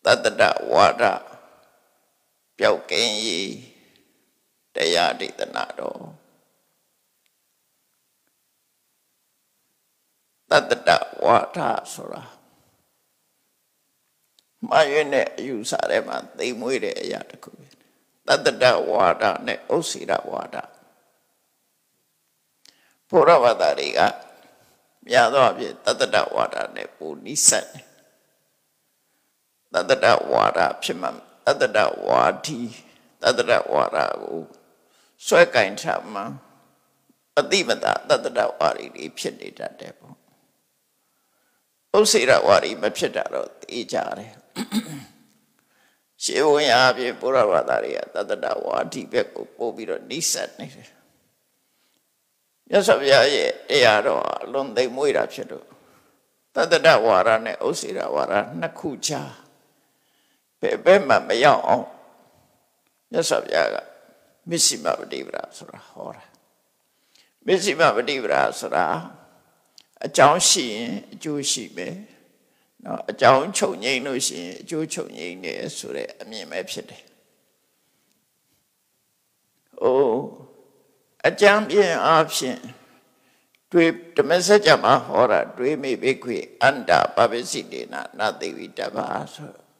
Tattata wada Pyaukenyi Dayadi Tanado Tattata wada Sura Mayune Yusarema they muide Yataku Tattata wada ne Osira wada Puravadariga Yadavi Tattata wada ne Punisan Tattata wada Pimam Tattata wadi Tattata wada Swakain Chama Adimata Tattata wadi Piedita Debo Osira wadi Mapidaro Ijare She won't have a Puravadaria Tattata wadi Beko Bobiro Nisan Yes, of Yaye, Earo, Londe Muira Chedo. Tattata wara ne Osira wara Nakucha. Bema Mayon. Yes, of Yaga. Missima Vadivra Sura Hora. Missima Vadivra Sura. A John Shi, Jewish me. No, a John Chonye no shi, Jew Chonye Sure, a me mepsede. Oh. A champion option. Drip the message of my horror, dream me big under Babisidi, not the Vitabas.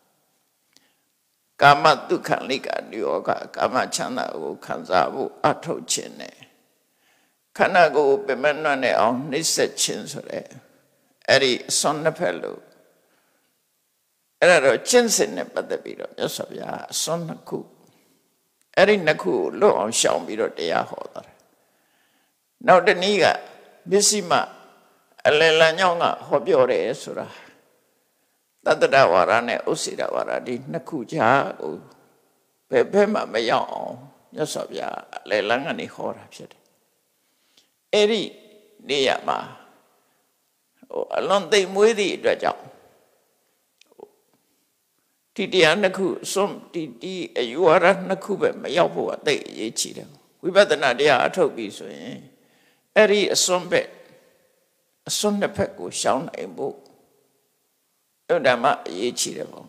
Kama Dukanika, New York, Kama Chana, Kanzabu, Ato Chene. Kanago, Bemenone on Nissa Chinsore, Eddie Sonnapello. Error Chinsin, but the video, yes of ya, Sonnaku. Eddie Naku, low on Shambiro de Yahoda. Now the Niga, Bissima, Alela Nyonga, Hobiore Sura. Tattata warane Osira waradi Nakuja, Pepema Mayon, Yosabia, Lelangani Hora. Eri Niyama, along the Muidi Draja. Titi Anaku, some Titi, you are Nakube, Mayapo, they Yechida. We better not dear Toby so. Eri a sonbet, a sonapec will sound a book. Dama ye cheatable.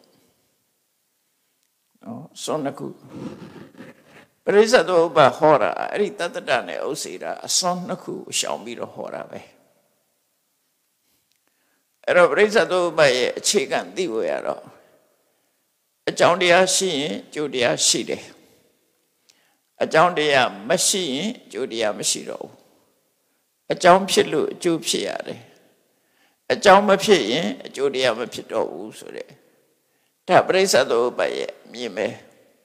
No, sonaku. Presado ba hora, Rita the Dane Osira, a sonaku shall be the hora. Ero presado by a chicken diwero. A joundia she, Judia Shide. A joundia machine, Judia Machiro. A jump shilu, Jupiade. A jump of pay, Judia Mapito Usure. Tabresado by Mime.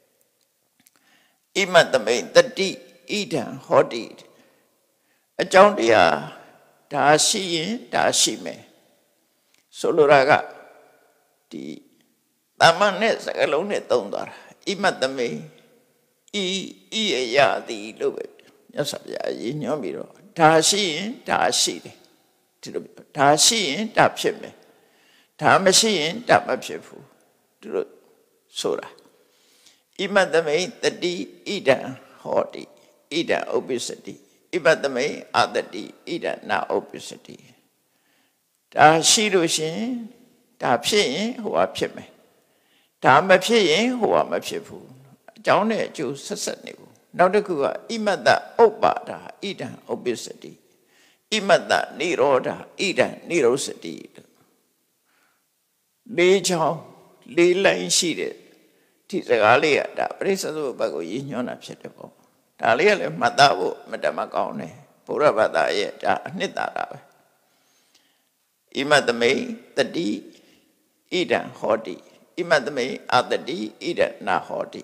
Even the main, the deed, eaten, hot eat. A joundia, Dashi, Dashime. Soluraga, the Tamanes alone thunder. Even the may, ya the Lubit. Yes, in your mirror. Tashi, Tashi. Tashi, Tapshime. Tamasi, Tapshifu. Sura. Even the may, the D, Ida, haughty, Ida, obesity. Even the may, other D, Ida, now obesity. Tashi, Rushin, Tapshi, who are Pime. Tamapi, who are Mapifu. Down there, Jew, Sasanibu. Now the Kua, Imada, Obada, Ida, obesity. Imada, Niroda, Ida, Nirosity. Lee Chow, Lee Line sheeted. Tizagalia, that Presado Bago Union of Shetabo. Talia Madavo, Madamacone, Purabada yet, Nidara. Imadame, the D, Ida, Hodi. Imadame, other D, Ida, na Hodi.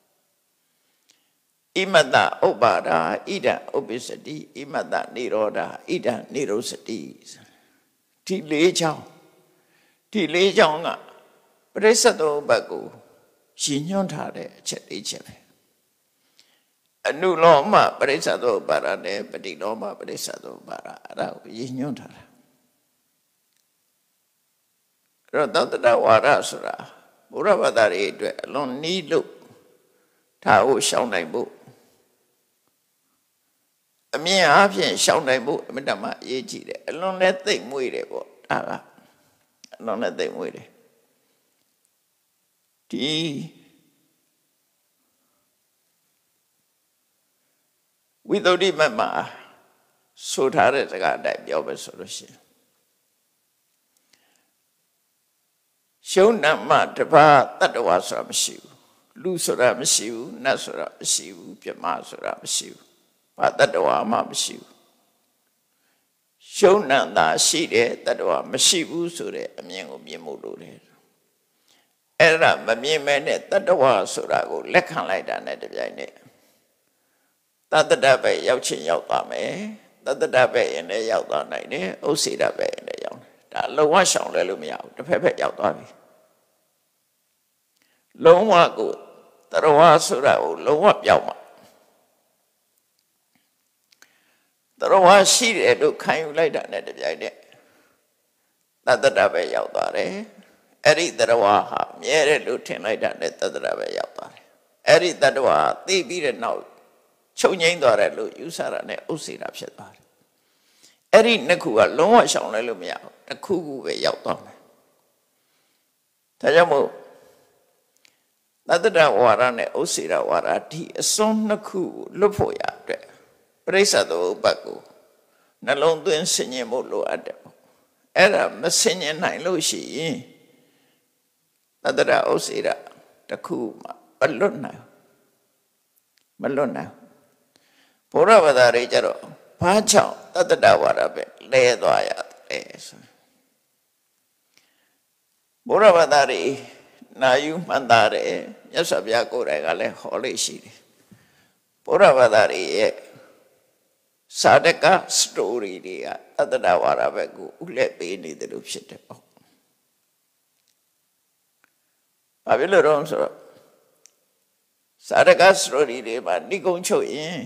Imada Obada, Ida obesity, Imada Niroda, Ida Nirosities. Ti Lee Chow. Ti Lee Jonga. Presado Bago. Shinyon Tade, Chetty Chep. A new loma, Presado Barade, Pediloma, Presado Barada, Yinyon Tade. Rodota Warasura. Buravadari, long need look. Tao shall name book. A mere half shall name book, Madama Yeji, alone that thing with it. Alone that thing with it. ဒီဝိသုဒ္ဓိမတ်မှာဆိုထားတဲ့စကားအတိုင်းပြောပဲဆိုလို့ရှိရင်ရှုံးနမတပါတတ္တဝါဆိုတာမရှိဘူးလူဆိုတာမရှိဘူးနတ်ဆိုတာမရှိဘူးပြမဆိုတာမရှိဘူးဘာတတ္တဝါမှမရှိဘူးရှုံးနံသာရှိတယ်တတ္တဝါမရှိဘူးဆိုတဲ့အမြင်ကိုမြင်ဖို့လိုတယ်အဲ့ဒါမမြင်မဲနဲ့တတ္တဝါဆိုတာကိုလက်ခံလိုက်တာနဲ့တပြိုင်နက်တတ္တတပဲရောက်ချင်းရောက်သွားမယ်တတ္တတပဲရင်လည်းရောက်သွားနိုင်တယ်ဥစ္စေတပဲရင်လည်းရောက်တယ်ဒါလုံးဝရှောင်လဲလို့မရဘူးတစ်ဖက်ဖက်ရောက်သွားပြီလုံးဝကိုတရဝဆိုတာကိုလုံးဝပြောင်းမှာတရဝရှိတယ်လို့ခံယူလိုက်တာနဲ့တပြိုင်နက်တတ္တတပဲရောက်သွားတယ်အဲ့ဒီတရဝဟာမြဲတယ်လို့ထင်လိုက်တာနဲ့တတ္တတပဲရောက်သွားတယ်အဲ့ဒီတတ္တဝသိပြီးတဲ့နောက်ချုပ်ငိမ့်သွားတယ်လို့ယူဆတာနဲ့ဥစ္စေတာဖြစ်သွားတယ်အဲ့ဒီနှစ်ခုကလုံးဝရှောင်လဲလို့မရဘူးတစ်ခုခုပဲရောက်သွားမယ်ဒါကြောင့်မို့တတ္တဝါရနဲ့ဥစ္စေတဝါရဒီအစွန်းနှစ်ခုလွတ်ဖို့ရအတွက်ပရိစ္ဆေသမုပ္ပါဒ်ကိုနှလုံးသွင်းဆင်ញင်ဖို့လိုအပ်တယ်ပေါ့အဲ့ဒါမဆင်ញင်နိုင်လို့ရှိရင်တတ္တဥစ္စေတတစ်ခုမှမလွတ်နိုင်ဘုရားဘာသာရေးကြတော့ဘာကြောင့်တတ္တဝါရပဲလဲသွားရတယ်ဆိုဘုရားဘာသာရေးနာယူမှန်တာတယ်မြတ်စွာဘုရားကိုယ်တိုင်ကလည်းဟောလို့ရှိတယ်ဘုရားဘာသာရေးရဲ့စာတကစတိုရီတွေကတတ္တဝါရဘက်ကိုဥလက်ပေးနေတယ်လို့ဖြစ်တယ်ပေါ့ဘာဖြစ်လို့တော့ဆိုတော့စာတကစတိုရီတွေမှာဏိကုံချုပ်ရင်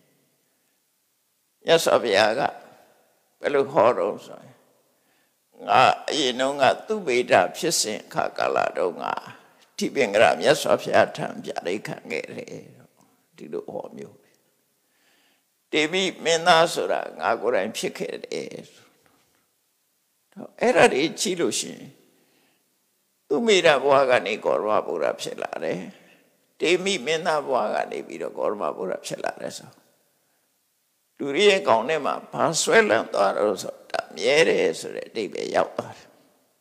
မြတ်စွာဘုရားကဘယ်လိုဟောတော့ဆိုရင်ငါအရင်တုန်းကသူဗေဒဖြစ်စဉ်အခါကာလတုန်းကတိပင်္ဂရမြတ်စွာဘုရားထံပြဋိခံခဲ့တယ်ဒီလိုဟောမျိုးတေမိမင်းသားဆိုတာငါကိုယ်တိုင်ဖြစ်ခဲ့တယ်တော့အဲ့ဒါတွေကြည့်လို့ရှိရင်သူမိရဘဝကနေဂေါရမဘုရားဖြစ်လာတယ်တေမိမင်းသားဘဝကနေပြီးတော့ဂေါရမဘုရားဖြစ်လာတယ်ဆိုလူရဲ့ကောင်းထဲမှာဘာဆွဲလန်းသွားတော့ဆိုတာမြဲတယ်ဆိုတဲ့အဓိပ္ပာယ်ရောက်သွားတယ်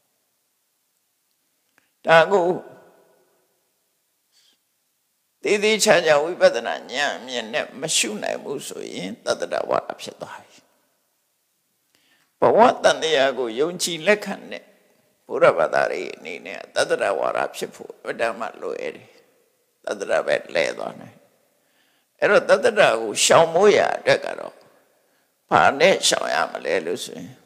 ဒါကိုသေသေးချာချာဝိပဿနာဉာဏ်အမြင်နဲ့မရှုနိုင်ဘူးဆိုရင်တတ္တဝါဒဖြစ်သွားပြီဘဝတန်တရားကိုယုံကြည်လက်ခံတဲ့ဘုရားဘာသာရေးအနေနဲ့တတ္တဝါဒဖြစ်ဖို့အတ္တမလိုရတယ်တတ္တပဲလဲသွားနိုင်အဲ့တော့တတ္တကိုရှောင်မိုးရအတွက်ကတော့ဘာနဲ့ရှောင်ရမလဲလို့ဆိုရင်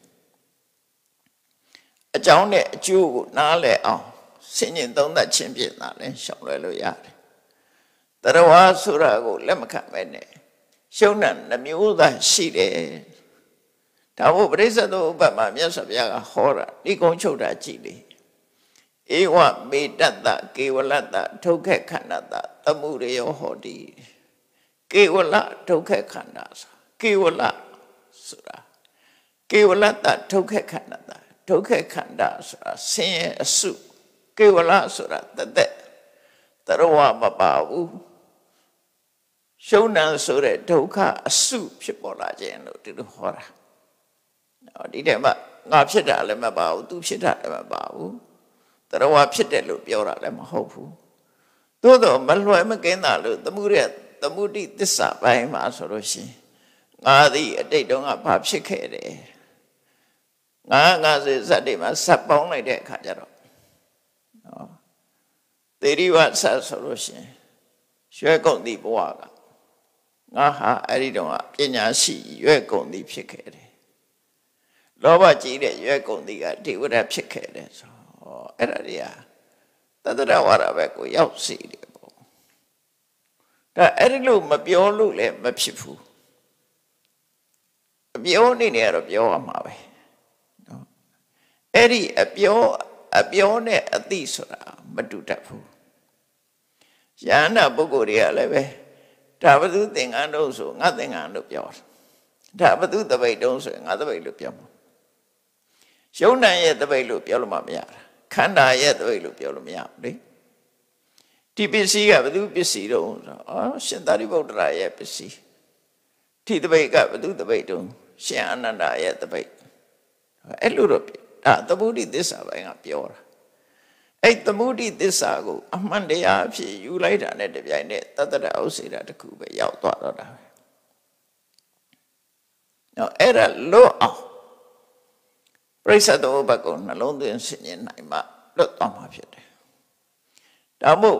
အကြောင်းနဲ့အကျိုးကိုနားလည်အောင်ဆင်ញင်သုံးသပ်ခြင်းဖြင့်သာလဲရှောင်လွယ်လို့ရတယ်တရဝါဆိုတာကိုလက်မခံပဲနဲ့ရှုံးတဲ့နှမျိုးသားရှိတယ်ဒါမို့ပရိစ္ဆေသမုပ္ပါဒ်မှာမြတ်စွာဘုရားကဟောတာဒီကုံချုပ်တာကြည့်လေဧဝမေတ္တကေဝလတ္တဒုက္ခခန္ဓတသမှုရယောဟောတိကေဝလဒုက္ခခန္ဓာကေဝလဆိုတာကေဝလတ္တဒုက္ခခန္ဓာဒုက္ခခန္ဓာဆိုတာဆင်းရဲအစုကေဝလဆိုတာတသက်တရဝမပါဘူးရှုံးနံဆိုတဲ့ဒုက္ခအစုဖြစ်ပေါ်လာခြင်းလို့ဒီလိုဟောတာဒီထဲမှာငါဖြစ်တာလည်းမပါဘူးသူဖြစ်တာလည်းမပါဘူးတရဝဖြစ်တယ်လို့ပြောတာလည်းမဟုတ်ဘူးသို့တော့မလွယ်မကင်းတာလို့သမုဒိသစ္စာပိုင်းမှာဆိုလို့ရှိရင်ငါသည်အတိတ်တုန်းကဘာဖြစ်ခဲ့တယ်ငါဆိုဇတ်တွေမှာဇတ်ပေါင်းလိုက်တဲ့အခါကျတော့နော်သေရိဝဆတ်ဆိုလို့ရှိရင်ရွှဲကုန်သည့်ဘဝကငါဟာအဲ့ဒီတုန်းကပညာရှိရွှဲကုန်သည့်ဖြစ်ခဲ့တယ်လောဘကြီးတဲ့ရွှဲကုန်သည့်ကဒေဝရဖြစ်ခဲ့တယ်ဆိုအဲ့ဒါတွေကတတ္တဝါဒဘက်ကိုရောက်စီတယ်ပေါ့ဒါအဲ့ဒီလိုမပြောလို့လည်းမဖြစ်ဘူးအပြောနေနေတော့ပြောရမှာပဲနော်အဲ့ဒီအပြောနဲ့အသိဆိုတာမတူတတ်ဘူးယန္တာပုဂ္ဂိုလ်တွေကလည်းပဲဒါဘသူသင်္ကန်းတို့ဆိုငါသင်္ကန်းလို့ပြောတာဒါဘသူတပိတ်တုံးဆိုရင်ငါတပိတ်လို့ပြောမှာယုံနံရဲ့တပိတ်လို့ပြောလို့မရတာခန္ဓာရဲ့တပိတ်လို့ပြောလို့မရဘူးလေဒီပစ္စည်းကဘယ်သူပစ္စည်းတုံးဆိုတော့ရှင်သာရိပုတ္တရာရဲ့ပစ္စည်းဒီတပိတ်ကဘယ်သူတပိတ်တုံးရှင်အာနန္ဒာရဲ့တပိတ်အဲ့လိုတော့ဒါသမုဒိသစ္စာပိုင်းကပြောတာအဲ့သမုဒိသစ္စာကိုအမှန်တရားအဖြစ်ယူလိုက်တာနဲ့တပြိုင်နက်တတ္တရဥစ္စေတာတစ်ခုပဲရောက်သွားတော့တာပဲနော်အဲ့ဒါလွတ်အောင်ပရိစ္ဆေသမုပ္ပါဒ်ကိုနှလုံးသွင်းဆင်ခြင်နိုင်မှလွတ်သွားမှာဖြစ်တယ်ဒါမို့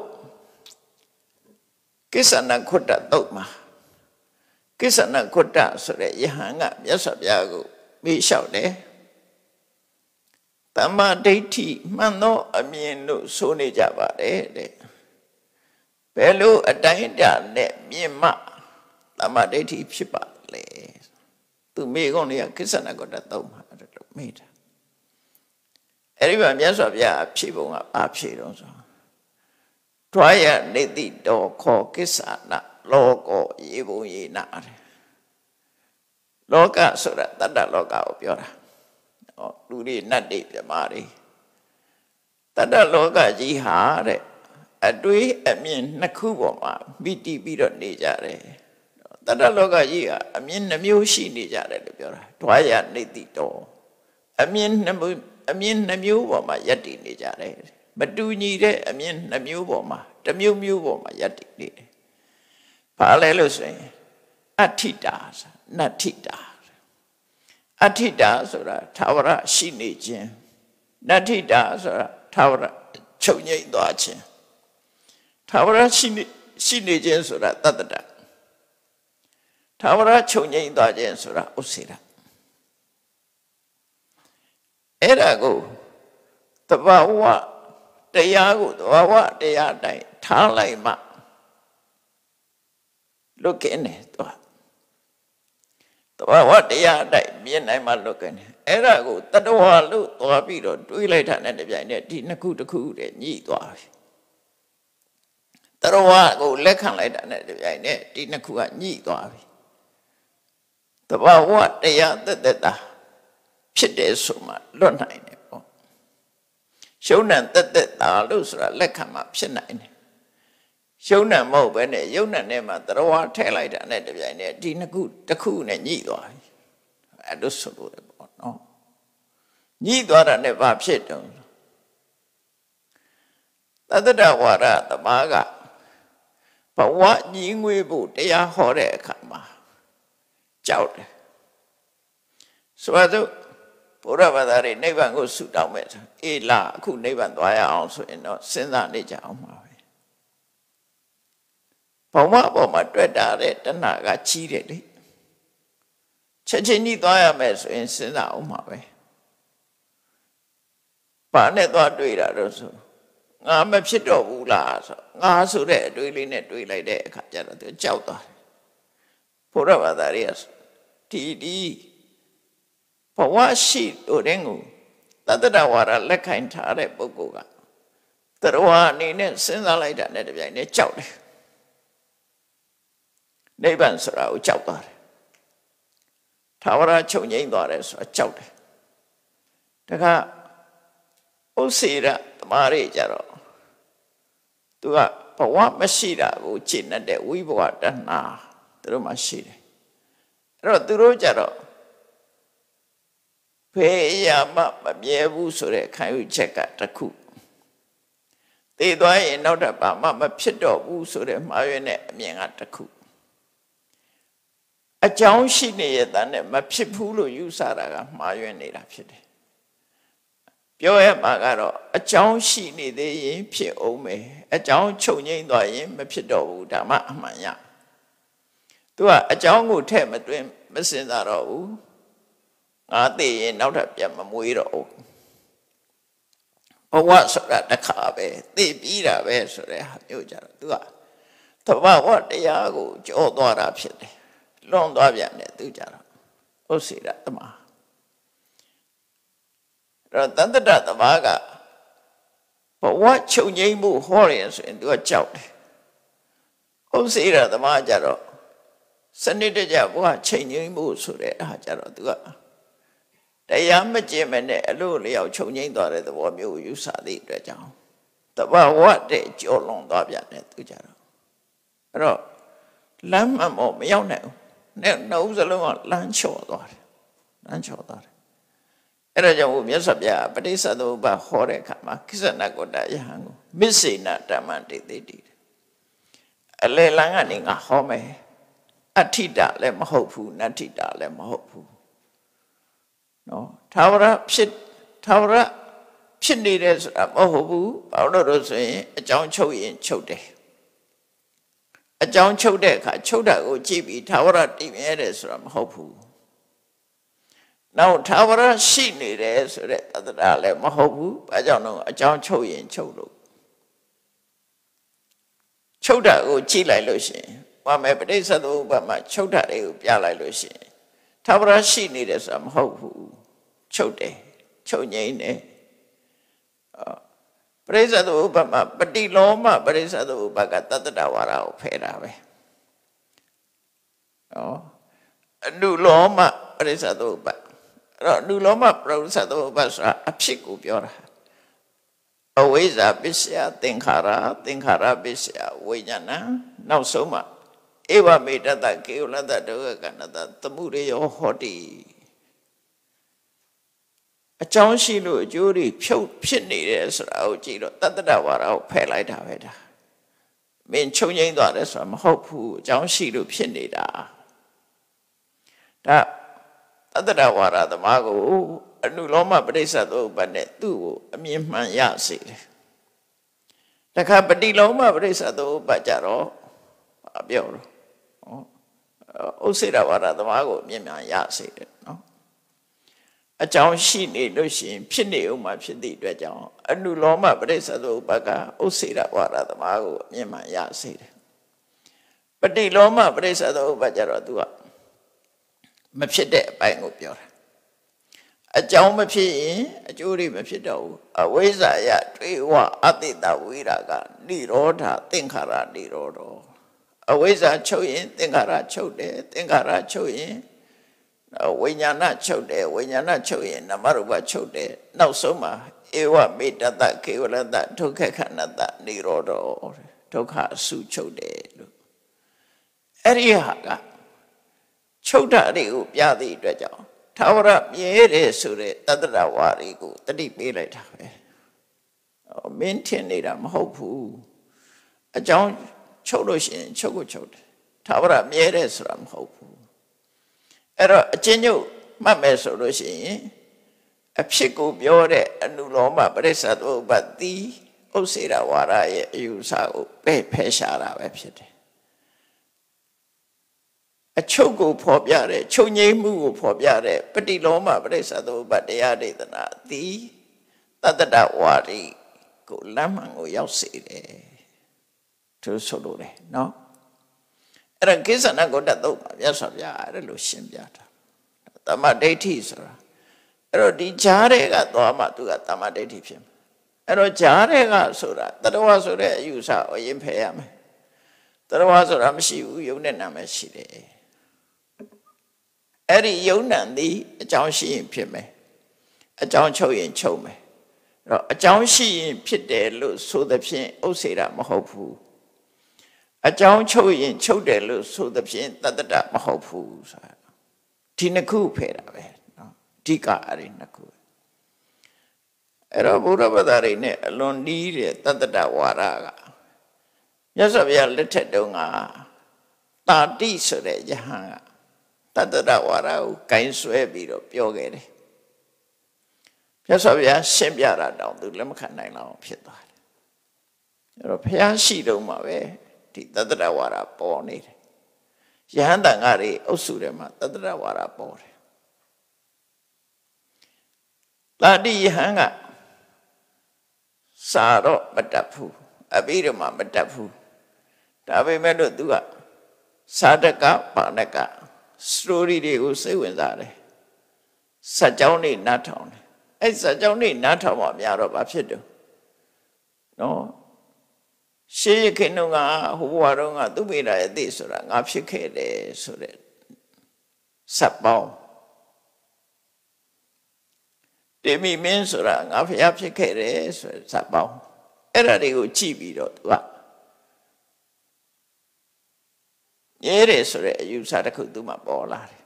ကိစ္ဆနခွတ္တတုတ်မှာကိစ္ဆနခွတ္တဆိုတဲ့ယဟန်ကမြတ်စွာဘုရားကိုမေးလျှောက်တယ်သမ္မာဒိဋ္ဌိမှန်သောအမြင်လို့ဆိုနေကြပါတယ်တဲ့ဘယ်လိုအတိုင်းအတာနဲ့မြင်မှသမ္မာဒိဋ္ဌိဖြစ်ပါလဲသူမေးခွန်းလေးကကိစ္ဆနခွတ္တတုတ်မှာလို့မေးတာအဲ့ဒီမှာမြတ်စွာဘုရားဖြေပုံကဘာဖြေတော့ဆိုဒွါယနေတိတောခောကိစ္ဆနလောကောရေပုံရေနာတဲ့လောကဆိုတာတတ္တလောကကိုပြောတာလူတွေနတ်တွေပြမာတွေတတ္တလောကကြီးဟာတဲ့အတွေးအမြင်နှစ်ခုပေါ်မှာမိတိပြီးတော့နေကြတယ်တတ္တလောကကြီးကအမြင်နှမျိုးရှိနေကြတယ်လို့ပြောတာဒွါယနေတိတောအမြင်နှမျိုးပေါ်မှာယက်တည်နေကြတယ်မတူညီတဲ့အမြင်နှမျိုးပေါ်မှာတစ်မျိုးမျိုးပေါ်မှာယက်တည်နေတယ်ဘာလဲလို့ဆိုရင်အဋ္ဌိတာနတ္ထိတာအဋ္ဌိတာဆိုတာသာဝရရှိနေခြင်းနတ္ထိတာဆိုတာသာဝရချုပ်ငြိမ့်သွားခြင်းသာဝရရှိနေခြင်းဆိုတာတတ္တတသာဝရချုပ်ငြိမ့်သွားခြင်းဆိုတာဥစ္စေတအဲ့ဒါကိုတဘာဝတရားကိုတဘာဝတရားတိုင်းထားလိုက်မှလွတ်ကင်းတယ်သူတဘာဝတရားတိုင်းမြင်နိုင်မှလွတ်ကင်းတယ်အဲ့ဒါကိုတတဝါလို့သွားပြီးတော့တွေးလိုက်တာနဲ့တပြိုင်နက်ဒီနှစ်ခုတစ်ခုတည်းညှိသွားပြီတတဝါကိုလက်ခံလိုက်တာနဲ့တပြိုင်နက်ဒီနှစ်ခုကညှိသွားပြီတဘာဝတရားသက်တာဖြစ်တယ်ဆိုမှလွတ်နိုင်တယ်ပေါ့ရှုံးနံသက်တာလို့ဆိုတာလက်ခံမှဖြစ်နိုင်တယ်ရှုံးနံမဟုတ်ပဲနဲ့ယုံနံနဲ့မှတရဝထည့်လိုက်တာနဲ့တပြိုင်နက်ဒီနှစ်ခုတစ်ခုနဲ့ညှိသွားပြီအဲ့လိုဆိုလို့တယ်ပေါ့နော်ညှိသွားတာနဲ့ဘာဖြစ်တုံးသတ္တဝါရသမားကဘဝညီငွေဖို့တရားဟောတဲ့အခါမှာကြောက်တယ်ဆိုတော့ဘုရားဘာသာတွေနိဗ္ဗာန်ကိုဆုတောင်းမဲ့အေးလားအခုနိဗ္ဗာန်သွားရအောင်ဆိုရင်တော့စဉ်းစားနေကြအောင်ပါပဲဘဝပေါ်မှာတွေ့တာတဲ့တဏှာကကြီးတယ်လေချက်ချင်းကြီးသွားရမယ်ဆိုရင်စဉ်းစားအောင်ပါပဲဘာနဲ့သွားတွေ့တာတော့ဆိုငါမဖြစ်တော့ဘူးလားဆိုငါဆိုတဲ့အတွေးလေးနဲ့တွေးလိုက်တဲ့အခါကျတော့သူကြောက်သွားတယ်ဘုရားဘာသာတွေကဒီဘဝရှိတို့တဲ့ကိုတတ္တဝါရလက်ခံထားတဲ့ပုဂ္ဂိုလ်ကတရဝအနေနဲ့စဉ်းစားလိုက်တာနဲ့တပြိုင်နက်ကြောက်တယ်နိဗ္ဗာန်ဆိုတာကိုကြောက်သွားတယ်သာဝရချုပ်ငြိမ့်သွားတယ်ဆိုတာကြောက်တယ်တခါဥစ္စေရသမားတွေကြတော့သူကဘဝမရှိတာကိုကျင့်တဲ့ဝိဘဝတဏှာသူတို့မှရှိတယ်အဲ့တော့သူတို့ကြတော့ဘယ်အရာမှမမြဲဘူးဆိုတဲ့ခံယူချက်ကတစ်ခုသိသွားရင်နောက်ထပ်ဘာမှမဖြစ်တော့ဘူးဆိုတဲ့မှားရွံ့တဲ့အမြင်ကတစ်ခုအကြောင်းရှိနေရတဲ့နဲ့မဖြစ်ဘူးလို့ယူဆတာကမှားရွံ့နေတာဖြစ်တယ်ပြောရမှာကတော့အကြောင်းရှိနေသေးရင်ဖြစ်အောင်မယ်အကြောင်းချုပ်ငိမ့်သွားရင်မဖြစ်တော့ဘူးဒါမှအမှန်ရသူကအကြောင်းကိုထည့်မတွင်မစင်စားတော့ဘူးငါသိရင်နောက်ထပ်ပြန်မမွေးတော့ဘူးဘဝဆိုတာတစ်ခါပဲသိပြီးတာပဲဆိုတဲ့ဟာမျိုးကြတော့သူကသဘာဝတရားကိုကြောသွားတာဖြစ်တယ်လွန်သွားပြန်တယ်သူကြတော့ဥစ္စေရသမားအဲ့တော့တတ္တသမားကဘဝချုပ်ငြိမ်းမှုဟောတယ်ဆိုရင်သူကကြောက်တယ်ဥစ္စေရသမားကြတော့စနစ်တကျဘဝချုပ်ငြိမ်းမှုဆိုတဲ့အားကြတော့သူကတရားမကျင့်မနဲ့အလို့လျောက်ချုပ်ငြိမ်းသွားတဲ့သဘောမျိုးယူဆသည့်အတွက်ကြောင့်တဘာဝတဲ့ကြော်လွန်သွားပြန်တယ်သူကြတော့အဲ့တော့လမ်းမှန်ပေါ်မရောက်နိုင်ဘူးနဲ့နှုတ်စလုံးကလမ်းချော်သွားတယ်လမ်းချော်သွားတယ်အဲ့ဒါကြောင့်မြတ်စွာဘုရားပဋိစ္စသမုပ္ပါဟောတဲ့အခါမှာကိစ္စနာကောတယဟန်ကိုမစ္ဆေနဓမ္မတေတိတိအလေလမ်းကနေငါဟောမယ်အဋ္ဌိတလည်းမဟုတ်ဘူးနတ္ထိတလည်းမဟုတ်ဘူးနော်သာဝရဖြစ်နေတယ်ဆိုတာမဟုတ်ဘူးဘာလို့လဲဆိုရင်အကြောင်းချုပ်ရင်ချုပ်တယ်အကြောင်းချုပ်တဲ့အခါချုပ်တာကိုကြည့်ပြီးသာဝရတည်မြဲတယ်ဆိုတာမဟုတ်ဘူးနောက်သာဝရရှိနေတယ်ဆိုတဲ့သတ္တရာလည်းမဟုတ်ဘူးဘာကြောင့်လဲအကြောင်းချုပ်ရင်ချုပ်လို့ချုပ်တာကိုကြည့်လိုက်လို့ရှိရင်ဘာမဲ့ပဋိစ္စသမုပ္ပါမှာချုပ်တာတွေကိုပြလိုက်လို့ရှိရင်သာဝရရှိနေတယ်ဆိုတာမဟုတ်ဘူးချုပ်တယ်ချုပ်ငြိမ်းတယ်ပရိစ္ဆသမုပ္ပါမှာပฏิလောမပရိစ္ဆသမုပ္ပါကတတ္တဝါဒကိုဖယ်တာပဲအနုလောမပရိစ္ဆသမုပ္ပါအဲ့တော့အနုလောမပရိစ္ဆသမုပ္ပါဆိုတာအဖြစ်ကိုပြောတာအဝိဇ္ဇာပစ္စယသင်္ခါရပစ္စယဝိညာဏနောက်ဆုံးမှာဧဝမေတ္တကေဝလတ္တဒုက္ခကဏတသမုဒယဟောတိအကြောင်းရှိလို့အကျိုးတွေဖြစ်နေတယ်ဆိုတာကိုကြည့်တော့တတ္တဝါဒကိုဖယ်လိုက်တာပဲဒါမင်းချုပ်ငိမ့်သွားတယ်ဆိုတာမဟုတ်ဘူးအကြောင်းရှိလို့ဖြစ်နေတာဒါတတ္တဝါဒသမားကိုအနုလောမပဋိစ္စသမုပ္ပါနဲ့သူ့ကိုအမြင်မှန်ရစေတယ်တခါပฏิလောမပဋိစ္စသမုပ္ပါကြတော့ပြောတော့ဥစ္စေတဝါဒသမားကိုအမြင်မှန်ရစေတယ်နော်အကြောင်းရှိနေလို့ရှိရင်ဖြစ်နေဦးမှာဖြစ်သည့်အတွက်ကြောင့်အနုလောမပဋိစ္စသမုပ္ပါကဥစ္စေတဝါဒသမားကိုအမြင်မှန်ရစေတယ်ပฏิလောမပဋိစ္စသမုပ္ပါကြတော့သူကမဖြစ်တဲ့အပိုင်းကိုပြောတာအကြောင်းမဖြစ်ရင်အကျိုးတွေမဖြစ်တော့ဘူးအဝိဇ္ဇာယတွေဝအတ္တိတဝိရာဂနိရောဓသင်္ခါရနိရောဓအဝိဇ္ဇာချုပ်ရင်သင်္ခါရချုပ်တယ်သင်္ခါရချုပ်ရင်ဝိညာဏချုပ်တယ်ဝိညာဏချုပ်ရင်နာမရူပချုပ်တယ်နောက်ဆုံးမှာဧဝမေတ္တကေဝလတ္တဒုက္ခခဏတနိရောဓဒုက္ခအစုချုပ်တယ်လို့အဲ့ဒီဟာကချုပ်တာတွေကိုပြသည့်အတွက်ကြောင့်သာဝရမြဲတယ်ဆိုတဲ့တတ္တဝါတွေကိုတတိပေးလိုက်တာပဲမင်းထင်နေတာမဟုတ်ဘူးအကြောင်းချုပ်လို့ရှိရင်ချုပ်ကိုချုပ်တယ်သာဝရမြဲတယ်ဆိုတာမဟုတ်ဘူးအဲ့တော့အချင်းညုတ်မှတ်မယ်ဆိုလို့ရှိရင်အဖြစ်ကိုပြောတဲ့အနုလောမပရိစ္ဆသမုပ္ပါတိဥစ္စေတဝါဒရဲ့အယူဆကိုဖယ်ရှားတာပဲဖြစ်တယ်အချုပ်ကိုဖော်ပြတဲ့ချုပ်ငြိမ်းမှုကိုဖော်ပြတဲ့ပฏิလောမပရိစ္ဆသမုပ္ပါတရားဒေသနာတိတတ္တဝါဒီကိုလမ်းမှန်ကိုရောက်စေတယ်သူဆိုလို့လေနော်အဲ့ဒါကိစ္စနာကိုတတ်တော့မြတ်စွာဘုရားအဲ့လိုရှင်းပြတာတမ္မာဒိဋ္ဌိဆိုတာအဲ့တော့ဒီဂျားတွေကသွားမှသူကတမ္မာဒိဋ္ဌိဖြစ်မှာအဲ့တော့ဂျားတွေကဆိုတာတတဝါဆိုတဲ့အယူဆကိုရင်ဖယ်ရမယ်တတဝါဆိုတာမရှိဘူးယုံနဲ့နာမည်ရှိတယ်အဲ့ဒီယုံနံသည်အကြောင်းရှိရင်ဖြစ်မယ်အကြောင်းချုပ်ရင်ချုပ်မယ်အဲ့တော့အကြောင်းရှိရင်ဖြစ်တယ်လို့ဆိုသဖြင့်ဥစ္စေတာမဟုတ်ဘူးအကြောင်းချုပ်ရင်ချုပ်တယ်လို့ဆိုသဖြင့်တတ္တမဟုတ်ဘူးဆိုတာဒီနှစ်ခုဖယ်တာပဲနော်အဓိကအဲ့ဒီနှစ်ခုအဲ့တော့ဘုရားဘာသာတွေနဲ့အလွန်နီးတဲ့တတ္တဝါဒကမြတ်စွာဘုရားလက်ထက်တုန်းကတာတိဆိုတဲ့ယဟန်ကတတ္တဝါဒကိုဂိုင်းဆွဲပြီးတော့ပြောခဲ့တယ်မြတ်စွာဘုရားရှင်းပြတာတောင်သူလက်မခံနိုင်လောက်ဖြစ်သွားတယ်အဲ့တော့ဘုရားရှိတုန်းမှာပဲဒီတတ္တဝါဒပေါ်နေတယ်ယဟန်တန်ဃာတွေအုပ်စုထဲမှာတတ္တဝါဒပေါ်တယ်တာတိယဟန်ကစာတော့မတတ်ဘူးအဘိဓမ္မာမတတ်ဘူးဒါပေမဲ့လို့သူကစာတကပါဏကစတိုရီတွေကိုစိတ်ဝင်စားတယ်စัจ ကြောင်းနေနားထောင်တယ်အဲ့စัจ ကြောင်းနေနားထောင်မှများတော့ဘာဖြစ်တော့နော်ရှေးရခင်တုန်းကဟိုဘဝတုန်းကသူမိတာရဲ့သိဆိုတာငါဖြစ်ခဲ့တယ်ဆိုတဲ့စပ်ပေါင်းတေမိမင်းဆိုတာငါဖျားဖြစ်ခဲ့တယ်ဆိုတဲ့စပ်ပေါင်းအဲ့ဒါတွေကိုကြည့်ပြီးတော့သူကမြဲတယ်ဆိုတဲ့အယူဆတစ်ခုသူမှပေါ်လာတယ်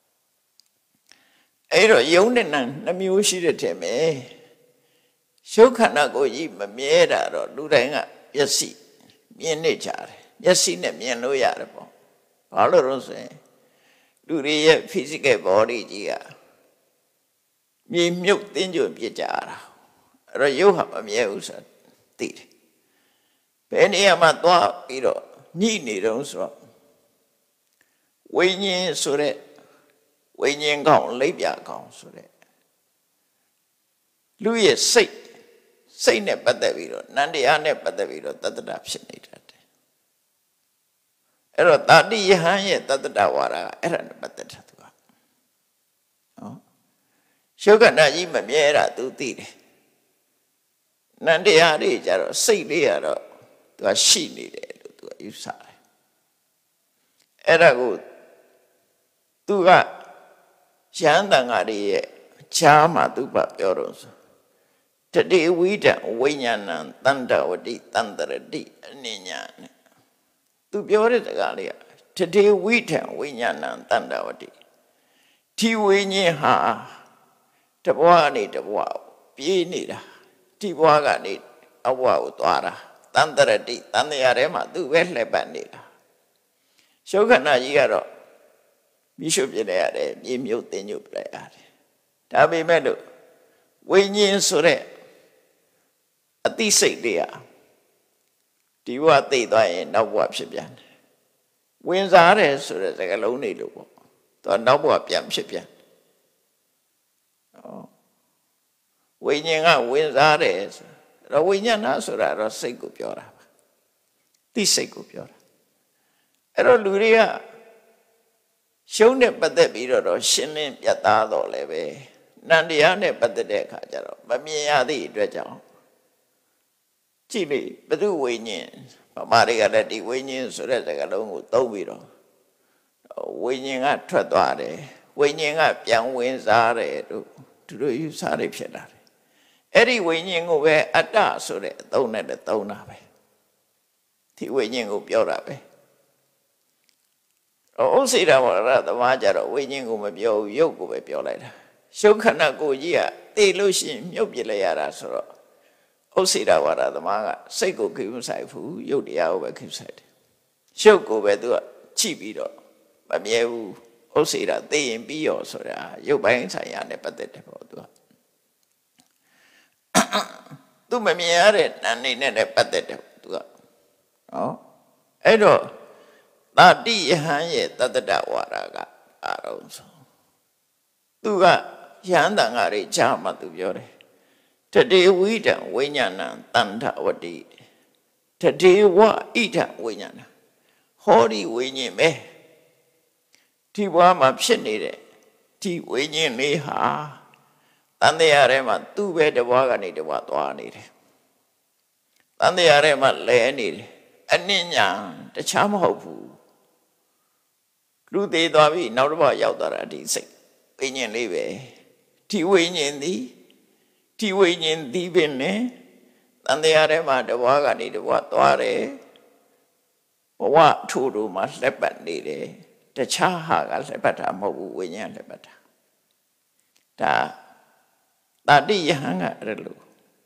အဲ့တော့ယုံနဲ့နာနှမျိုးရှိတဲ့ထဲမှာရှုပ်ခန္ဓာကိုယ်ကြီးမမြဲတာတော့လူတိုင်းကမျက်စိမြင်နေကြတယ်မျက်စိနဲ့မြင်လို့ရတယ်ပေါ့ဘာလို့လဲဆိုရင်လူတွေရဲ့ physical body ကြီးကမြေမြုပ်တင်းကြွပြကြတာအဲ့တော့ယုတ်ဟာမမြဲဘူးဆိုတာသိတယ်ဘယ်နေရာမှာသွားပြီးတော့ညှိနေတုံးဆိုတော့ဝိညာဉ်ဆိုတဲ့ဝိညာဉ်ကောင်လိပ်ပြကောင်ဆိုတဲ့လူရဲ့စိတ်နဲ့ပတ်သက်ပြီးတော့နန္တရားနဲ့ပတ်သက်ပြီးတော့တတ္တတာဖြစ်နေတတ်တယ်အဲ့တော့တာတိယဟန်ရဲ့တတ္တတာဝါဒကအဲ့ဒါနဲ့ပတ်သက်တာသူကနော်ရှုပ်ခန္ဓာကြီးမမြဲတာသူသိတယ်နန္တရားတွေကြတော့စိတ်လေးကတော့သူကရှိနေတယ်လို့သူကယူဆတယ်အဲ့ဒါကိုသူကရဟန်းတန်ဃာတွေရဲ့ချားမှာသူကပြောတော့ဆိုတတိဝိဒံဝိညာဏံတန္တဝတိတန္တရတိအနိညာနဲ့သူပြောတဲ့စကားလေးကတတိဝိဒံဝိညာဏံတန္တဝတိဒီဝိညာဉ်ဟာတဘွားကနေတဘွားပြေးနေတာဒီဘွားကနေအဘွားကိုသွားတာတန္တရတိတန်တရားထဲမှာသူပဲလှည့်ပတ်နေတာရှုပ်ခန္ဓာကြီးကတော့မိရှုပြလိုက်ရတယ်မြေမြုပ်တင်ညုပ်ပြလိုက်ရတယ်ဒါပေမဲ့လို့ဝိညာဉ်ဆိုတဲ့အသိစိတ်တွေကဒီဘဝသိသွားရင်နောက်ဘဝဖြစ်ပြန်တယ်ဝင်စားတယ်ဆိုတဲ့စကားလုံးတွေလို့ပေါ့သူကနောက်ဘဝပြန်ဖြစ်ပြန်ဝိညာဉ်ကဝင်စားတယ်ဆိုတော့ဝိညာဏဆိုတာတော့စိတ်ကိုပြောတာပါသိစိတ်ကိုပြောတာအဲ့တော့လူတွေကရှုံးနဲ့ပတ်သက်ပြီးတော့ရှင်းလင်းပြတ်သားတော့လည်းပဲနန္တရားနဲ့ပတ်သက်တဲ့အခါကျတော့မမြင်ရသည့်အတွက်ကြောင့်ကြည့်လေဘု து ဝိညာဉ်ဗမာတွေကလည်းဒီဝိညာဉ်ဆိုတဲ့စကားလုံးကိုသုံးပြီးတော့ဝိညာဉ်ကထွက်သွားတယ်ဝိညာဉ်ကပြန်ဝင်စားတယ်တို့သူတို့ယူဆတွေဖြစ်လာတယ်အဲ့ဒီဝိညာဉ်ကိုပဲအတ္တဆိုတဲ့အသုံးနဲ့လည်းသုံးတာပဲဒီဝိညာဉ်ကိုပြောတာပဲဥစ္စေတဝါဒသမားကြတော့ဝိညာဉ်ကိုမပြောဘူးရုပ်ကိုပဲပြောလိုက်တာရှုပ်ခန္ဓာကိုယ်ကြီးကသိလို့ရှိရင်မြုပ်ပြလိုက်ရတာဆိုတော့ဥစ္စေတဝါဒသမားကစိတ်ကိုခိမဆိုင်ဘူးရုပ်တရားကိုပဲခိဆိုင်တယ်ရှုပ်ကိုပဲသူကချိပြီးတော့မမြဲဘူးဥစ္စေတသိရင်ပြီးရောဆိုတာရုပ်ပိုင်းဆိုင်ရာနဲ့ပတ်သက်တယ်ပေါ့သူကသူမမြင်ရတဲ့နာနေနဲ့ပတ်သက်တယ်သူကနော်အဲ့တော့တာတိယဟန်ရဲ့တတ္တဝါဒကအားလုံးဆိုသူကယဟန်တန်ဃာတွေကြားမှာသူပြောတယ်တတေဝိဒံဝိညာဏံတန္တဝတိတတေဝဣဒံဝိညာဏဟောဒီဝိညာဉ်ပဲဒီဘဝမှာဖြစ်နေတဲ့ဒီဝိညာဉ်လေးဟာတန်တရားထဲမှာသူ့ပဲတဘဝကနေတဘဝသွားနေတယ်တန်တရားထဲမှာလဲနေတယ်အနစ်ညာတခြားမဟုတ်ဘူးလူသေးသွားပြီနောက်တစ်ဘဝရောက်သွားတာဒီစိတ်ဝိညာဉ်လေးပဲဒီဝိညာဉ်သည်ပင်နဲ့တန်တရားထဲမှာတဘဝကနေတဘဝသွားတယ်ဘဝထို့တို့မှာလက်ပတ်နေတယ်တခြားဟာကလက်ပတ်တာမဟုတ်ဘူးဝိညာဉ်လက်ပတ်တာဒါတာတိယဟန်ကအဲ့လို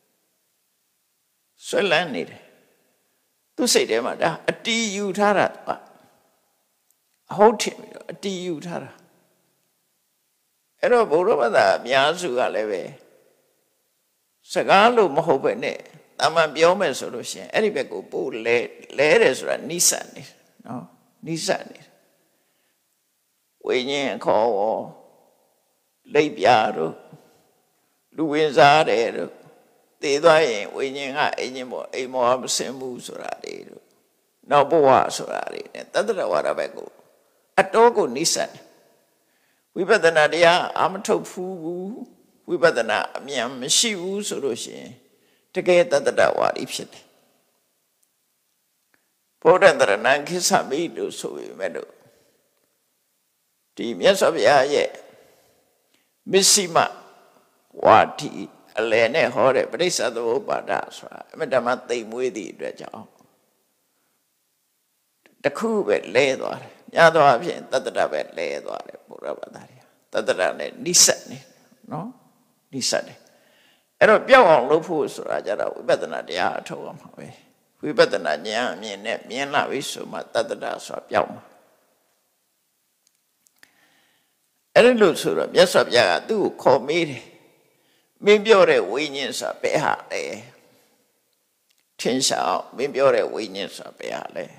ဆွဲလန်းနေတယ်သူစိတ်ထဲမှာဒါအတီးယူထားတာအဟုတ်ထင်ပြီးတော့အတီးယူထားတာအဲ့တော့ဘုရားဘာသာအများစုကလည်းပဲစကားလို့မဟုတ်ပဲနဲ့တာမန်ပြောမယ်ဆိုလို့ရှိရင်အဲ့ဒီဘက်ကိုပို့လဲတယ်ဆိုတာနိစ္စနေနော်နိစ္စနေဝိညာဉ်ခေါ်လိပ်ပြတို့လူဝင်စားတယ်တို့တည်သွားရင်ဝိညာဉ်ကအင်းပေါ့အိမ်မောမစင်ဘူးဆိုတာတွေတို့နောက်ဘဝဆိုတာတွေနဲ့တတ္တဝါဒဘက်ကိုအတော်ကိုနိစ္စနေဝိပဿနာတရားအာမထုတ်ဘူးဝိပဿနာအမြန်မရှိဘူးဆိုလို့ရှိရင်တကယ်တတ္တဝါဒီဖြစ်တယ်ဘုရားတရဏံခိသမိလို့ဆိုပေမဲ့လို့ဒီမြတ်စွာဘုရားရဲ့မစ္စည်းမဝါဒီအလယ်နဲ့ဟောတဲ့ပရိစ္ဆသမုပ္ပါဒဆိုတာအမှန်တမ်းသိမ်မွေးသည့်အတွက်ကြောင့်တခုပဲလဲသွားတယ်များသောအားဖြင့်တတ္တရပဲလဲသွားတယ်ဘုရားဘာသာတွေတတ္တရနဲ့နိစ္စနေနော်နိစ္စတယ်အဲ့တော့ပြောက်အောင်လုပ်ဖို့ဆိုတာကြတော့ဝိပဿနာတရားအထောက်အမှာပဲဝိပဿနာဉာဏ်အမြင်နဲ့မြင်လာပြီဆိုမှတတ္တရဆိုတာပြောက်မှာအဲ့ဒီလို့ဆိုတော့မြတ်စွာဘုရားကသူ့ကိုခေါ်မေးတယ်မင်းပြောတဲ့ဝိညာဉ်ဆိုတာဘယ်ဟာလဲထင်ရှားမင်းပြောတဲ့ဝိညာဉ်ဆိုတာဘယ်ဟာလဲ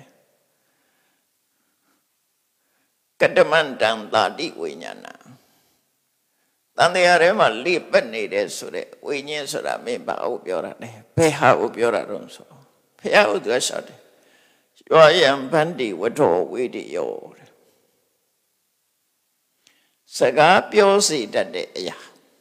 ကတ္တမန္တံတာတိဝိညာဏတန်တရားထဲမှာလိပတ်နေတဲ့ဆိုတဲ့ဝိညာဉ်ဆိုတာမင်းဘာကိုပြောတာလဲဘယ်ဟာကိုပြောတာတော့ဆိုဘုရားဥဒ္ဒရှောတယ်ယောယံဗန္တိဝတ္ထောဝိတိယောစကားပြောစေတတ်တဲ့အရာ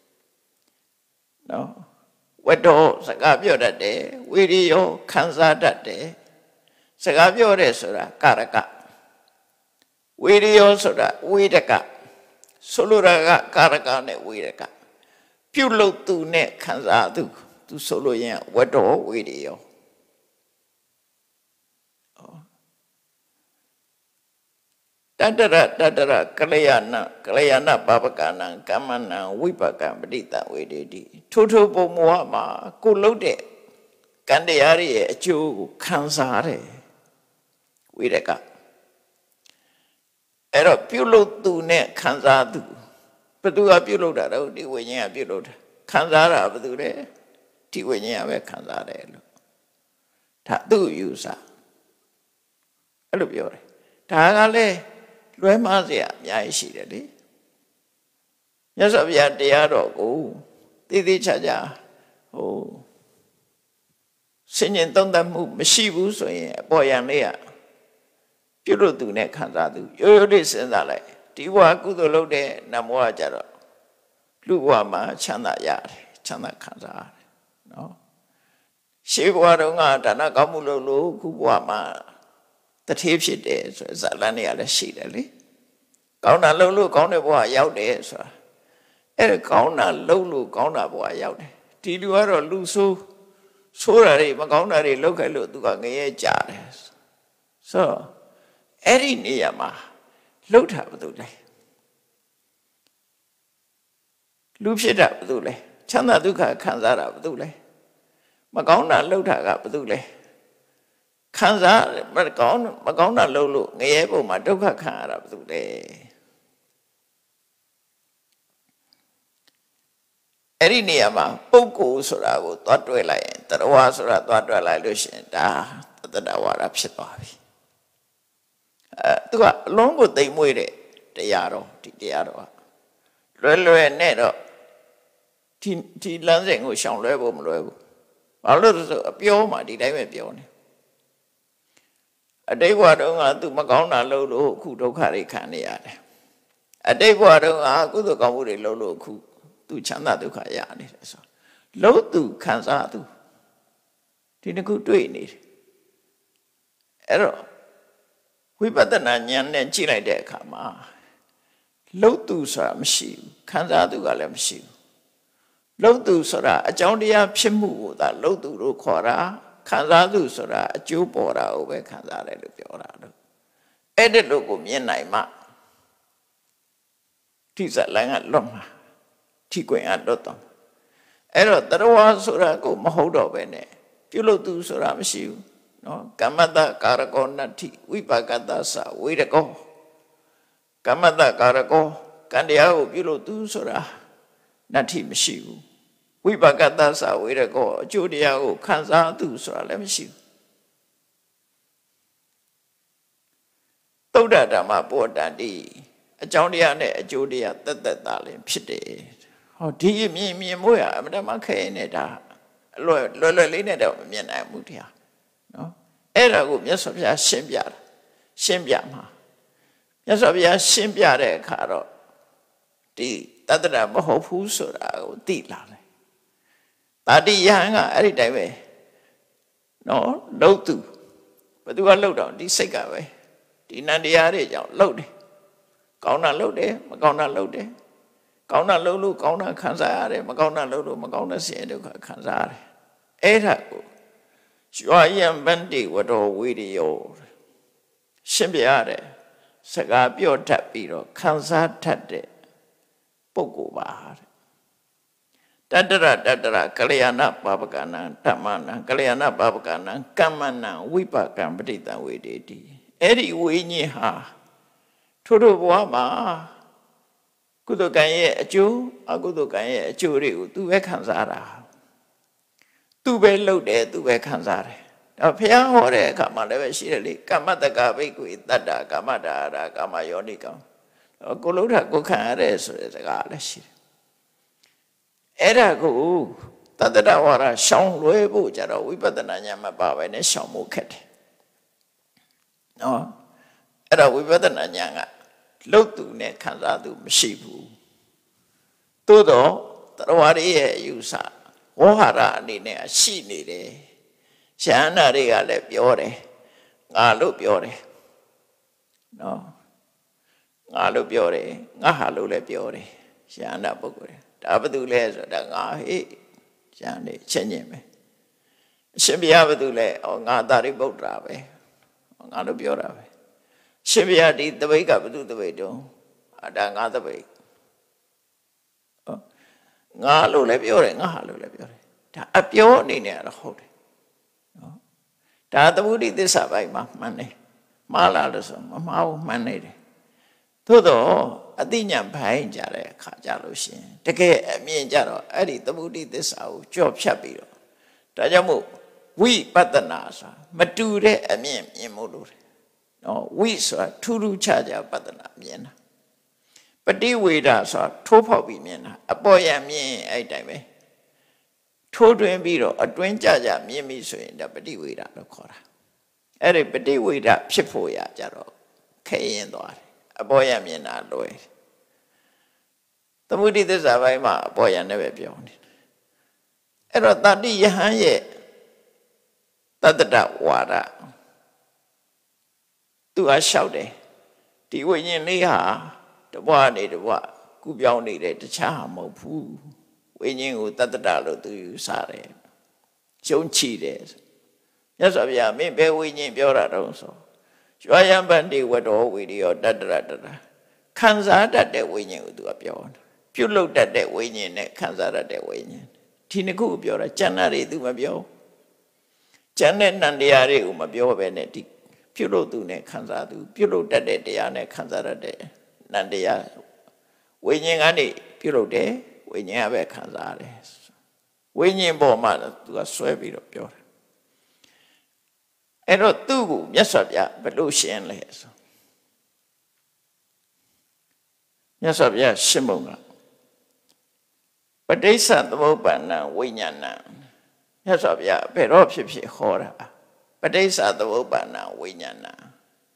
နော်ဝတ္ထောစကားပြောတတ်တယ်ဝိရိယောခံစားတတ်တယ်စကားပြောတယ်ဆိုတာကာရကဝိရိယောဆိုတာဝိရကဆိုလိုတာကကာရကနဲ့ဝိရကပြုလုပ်သူနဲ့ခံစားသူဆိုလို့ရင်ဝတ္ထောဝိရိယောတတရကလျာဏပါပကနံကမ္မနံဝိပကံပဋိတဝေဒေတိထို့ပုံမောမှာကိုလှုပ်တဲ့ကံတရားရဲ့အကျိုးကိုခံစားတယ်ဝိရကအဲ့တော့ပြုလုပ်သူနဲ့ခံစားသူဘသူကပြုလုပ်တာတော့ဒီဝိညာဉ်ကပြုလုပ်တာခံစားတာဘသူလဲဒီဝိညာဉ်ကပဲခံစားတယ်လို့ဒါသူ့ယူဆအဲ့လိုပြောတယ်ဒါကလည်းလွဲမှားเสียအများကြီးရှိတယ်လေမြတ်စွာဘုရားတရားတော်ကိုသိသိချာချာစဉ္ဉ္သုံးသပ်မှုမရှိဘူးဆိုရင်အပေါ်ယံလေးကပြုလို့သူနဲ့ခံစားသူရိုးရိုးလေးစဉ်းစားလိုက်ဒီဘဝကုသိုလ်လုပ်တဲ့နတ်ဘဝကြတော့လူဘဝမှာချမ်းသာရတယ်ချမ်းသာခံစားရတယ်နော်ရှေးဘဝတုန်းကဒါနကောင်းမှုလုပ်လို့ခုဘဝမှာတထေးဖြစ်တယ်ဆိုဇာလန်တွေကလည်းရှိတယ်လေကောင်းတာလုပ်လို့ကောင်းတဲ့ဘဝရောက်တယ်ဆိုတာအဲ့ဒါကောင်းတာလုပ်လို့ကောင်းတာဘဝရောက်တယ်ဒီလူကတော့လူဆိုးတာတွေမကောင်းတာတွေလုပ်ခဲ့လို့သူကငရဲကြတယ်ဆိုတော့အဲ့ဒီနေရာမှာလှုပ်တာဘာလို့လဲလူဖြစ်တာဘာလို့လဲချမ်းသာဒုက္ခခံစားတာဘာလို့လဲမကောင်းတာလှုပ်တာကဘာလို့လဲခံစားမကောင်းတာလှုပ်လို့ငရဲပုံမှာဒုက္ခခံရတာဘာလို့လဲအဲ့ဒီနေရာမှာပုဂ္ဂိုလ်ဆိုတာကိုသွားတွဲလိုက်ရင်တရဝဆိုတာသွားတွဲလိုက်လို့ရှိရင်ဒါတတဝါဒဖြစ်သွားပြီသူကအလုံးကိုသိမ့်မွေးတဲ့တရားတော်ဒီတရားတော်လွယ်နဲ့တော့ဒီလမ်းစဉ်ကိုရှောင်လွဲဖို့မလွယ်ဘူးဘာလို့လဲဆိုအပြောမှဒီတိုင်းပဲပြောနေအတိတ်ဘဝတုန်းကသူမကောင်းတာလုပ်လို့အခုဒုက္ခတွေခံနေရတယ်အတိတ်ဘဝတုန်းကကုသိုလ်ကောင်းမှုတွေလုပ်လို့အခုသူချမ်းသာဒုက္ခရနေတယ်ဆိုလို့သူခံစားသူဒီတစ်ခုတွေ့နေတယ်အဲ့တော့ဝိပဿနာဉာဏ်နဲ့ကြည့်လိုက်တဲ့အခါမှာလှုပ်သူဆိုတာမရှိဘူးခံစားသူကလည်းမရှိဘူးလှုပ်သူဆိုတာအကြောင်းတရားဖြစ်မှုကိုသာလှုပ်သူလို့ခေါ်တာခံစားသူဆိုတာအကျိုးပေါ်တာကိုပဲခံစားတယ်လို့ပြောတာလို့အဲ့ဒီလိုကိုမြင်နိုင်မှထိစလန်ကလွတ်မှာထိကွင်ကလွတ်တော့အဲ့တော့တရဝဆိုတာကိုမဟုတ်တော့ပဲနဲ့ပြုလို့သူဆိုတာမရှိဘူးနော်ကမ္မတကာရကောနတ္ထိဝိပါကတ္တသဝိရကောကမ္မတကာရကောကံတရားကိုပြုလို့သူဆိုတာနတ္ထိမရှိဘူးဝိပါကတ္တသဝိရကောအကျိုးတရားကိုခံစားသူဆိုတာလည်းမရှိဘူးသုဒ္ဓဓမ္မပောတန္တိအကြောင်းတရားနဲ့အကျိုးတရားသက်သက်သာလင်ဖြစ်တယ်ဟောဒီမြင်မို့ရအမှန်တခဲနေတာလွယ်လေးနဲ့တော့မမြင်နိုင်ဘူးတရားနော်အဲ့ဒါကိုမြတ်စွာဘုရားရှင်းပြမှာမြတ်စွာဘုရားရှင်းပြတဲ့အခါတော့ဒီတတ္တရမဟုတ်ဘူးဆိုတာကိုသိလာတယ်တာတိယဟန်ကအဲ့ဒီတိုင်းပဲနော်လှုပ်သူဘသူကလှုပ်တော့ဒီစိတ်ကပဲဒီနန္တရားတွေကြောင့်လှုပ်တယ်ကောင်းတာလှုပ်တယ်မကောင်းတာလှုပ်တယ်ကောင်းတာလုပ်လို့ကောင်းတာခံစားရတယ်မကောင်းတာလုပ်လို့မကောင်းတဲ့ဆင်းရဲဒုက္ခခံစားရတယ်အဲ့ဒါကိုရွာယံပန္တိဝတော်ဝိရိယောရှင်းပြရတယ်စကားပြောတတ်ပြီးတော့ခံစားတတ်တဲ့ပုဂ္ဂိုလ်ပါတဲ့တတရကလျာဏပါပကနံဓမ္မနံကလျာဏပါပကနံကမ္မနံဝိပကံပဋိတံဝေဒေတိအဲ့ဒီဝိညာဉ်ဟာထို့ဘဝမှာကုသိုလ်ကံရဲ့အကျိုးအကုသိုလ်ကံရဲ့အကျိုးတွေကိုသူပဲခံစားတာသူပဲလုပ်တယ်သူပဲခံစားတယ်ဒါဘုရားဟောတဲ့အခါမှာလည်းပဲရှိတယ်လေကမ္မတကဘိက္ခွေတတ္တကာမတာရာကာမယောနိကံကိုလုံးထကိုခံရတဲ့ဆိုတဲ့စကားလည်းရှိတယ်အဲ့ဒါကိုတတ္တဝါရရှောင်လွဲဖို့ကြတော့ဝိပဿနာဉာဏ်မပါပဲနဲ့ရှောင်ဖို့ခက်တယ်နော်အဲ့ဒါဝိပဿနာဉာဏ်ကလှုပ်သူနဲ့ခံစားသူမရှိဘူးသို့တော့တရားရရဲ့အယူဆဝေါဟာရအနေနဲ့ရှိနေတယ်ဉာဏ်နာတွေကလည်းပြောတယ်ငါလို့ပြောတယ်နော်ငါလို့ပြောတယ်ငါဟာလို့လည်းပြောတယ်ဉာဏ်နာပုဂ္ဂိုလ်ဒါဘာတူလဲဆိုတာငါဟေ့ဉာဏ်နဲ့ချက်ညင်ပဲအရှင်ဘုရားဘာတူလဲငါသာရိပုတ္တရာပဲငါလို့ပြောတာပဲရှင်ဘုရားဒီတပိတ်ကဘုသူတပိတ်တုံးဒါငါတပိတ်ငါလို့လည်းပြောတယ်ငါဟာလို့လည်းပြောတယ်ဒါအပြောအနေနဲ့တော့ဟုတ်တယ်နော်ဒါသမုဒိသစ္စာပိုင်းမှာမှန်တယ်မှားလားလို့ဆိုမမှားဘူးမှန်နေတယ်သို့တော့အသိဉာဏ်ဘိုင်းကြတဲ့အခါကြလို့ရှိရင်တကယ်အမြင်ကြတော့အဲ့ဒီသမုဒိသစ္စာကိုကြော့ဖြတ်ပြီးတော့ဒါကြောင့်မို့ဝိပဿနာဆိုတာမတူတဲ့အမြင်မြင်မို့လို့နော်ဝိဆိုတာထူးထူးခြားခြားပဿနာမြင်တာပฏิဝေဒဆိုတာထိုးဖောက်ပြီးမြင်တာအပေါ်ရမြင်အဲ့တိုင်းပဲထိုးတွင်ပြီးတော့အတွင်းကြကြမြင်ပြီဆိုရင်ဒါပฏิဝေဒလို့ခေါ်တာအဲ့ဒီပฏิဝေဒဖြစ်ဖို့ရကြတော့ခဲရင်သွားတယ်အပေါ်ရမြင်တာလွယ်သမုဒိသစ္စာပိုင်းမှာအပေါ်ရနဲ့ပဲပြောနေတယ်အဲ့တော့တတိယဟန်ရဲ့တတ္တဝါဒသူကလျှောက်တယ်ဒီဝိညာဉ်လေးဟာတဘွားနေတဘွားကူပြောင်းနေတဲ့တခြားဟာမဟုတ်ဘူးဝိညာဉ်ကိုတတ္တလို့သူယူဆတယ်ကျုံချီတယ်မြတ်စွာဘုရားမင်းဘယ်ဝိညာဉ်ပြောတာတော့ဆိုရွာယံပန္တိဝတ္တောဝိရိယောတတ္တရတတခံစားတတ်တဲ့ဝိညာဉ်ကိုသူကပြောတာပြုတ်လုတတ်တဲ့ဝိညာဉ်နဲ့ခံစားတတ်တဲ့ဝိညာဉ်ဒီနှစ်ခုကိုပြောတာကျန်တာတွေသူမပြောကျန်တဲ့နန္တရားတွေကိုမပြောဘဲနဲ့ဒီပြုတ်လုသူနဲ့ခံစားသူပြုတ်လုတတ်တဲ့တရားနဲ့ခံစားတတ်တဲ့နန္တရားဝိညာဉ်ကနေပြုတ်လုတယ်ဝိညာဉ်ကပဲခံစားတယ်ဝိညာဉ်ပေါ်မှာသူကဆွဲပြီးတော့ပြောတာအဲ့တော့သူ့ကိုမြတ်စွာဘုရားဘယ်လိုရှင်းလဲဆိုမြတ်စွာဘုရားရှင်းပုံကပဋိစ္စသမုပ္ပါဒံဝိညာဏံမြတ်စွာဘုရားဘယ်တော့ဖြစ်ဖြစ်ဟောတာပဋိစ္စသမုပ္ပါဒံဝိညာဏံ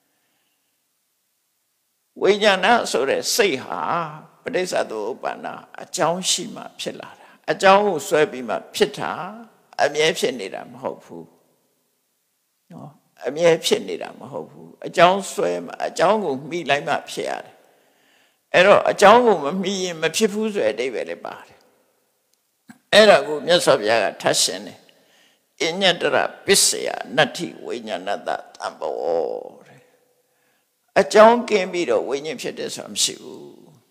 ဝိညာဏဆိုတဲ့စိတ်ဟာပဋိစ္စသမုပ္ပါဒံအကြောင်းရှိမှဖြစ်လာတာအကြောင်းကိုဆွဲပြီးမှဖြစ်တာအမြဲဖြစ်နေတာမဟုတ်ဘူးနော်အမြဲဖြစ်နေတာမဟုတ်ဘူးအကြောင်းဆွဲမှအကြောင်းကိုမှီလိုက်မှဖြစ်ရတယ်အဲ့တော့အကြောင်းကိုမမှီရင်မဖြစ်ဘူးဆိုတဲ့အဓိပ္ပာယ်လည်းပါတယ်အဲ့ဒါကိုမြတ်စွာဘုရားကထပ်ရှင်းတယ်အညတရပစ္စယနတ္ထိဝိညာဏတတံဘောတဲ့အကြောင်းကင်းပြီးတော့ဝိညာဉ်ဖြစ်တယ်ဆိုတာမရှိဘူး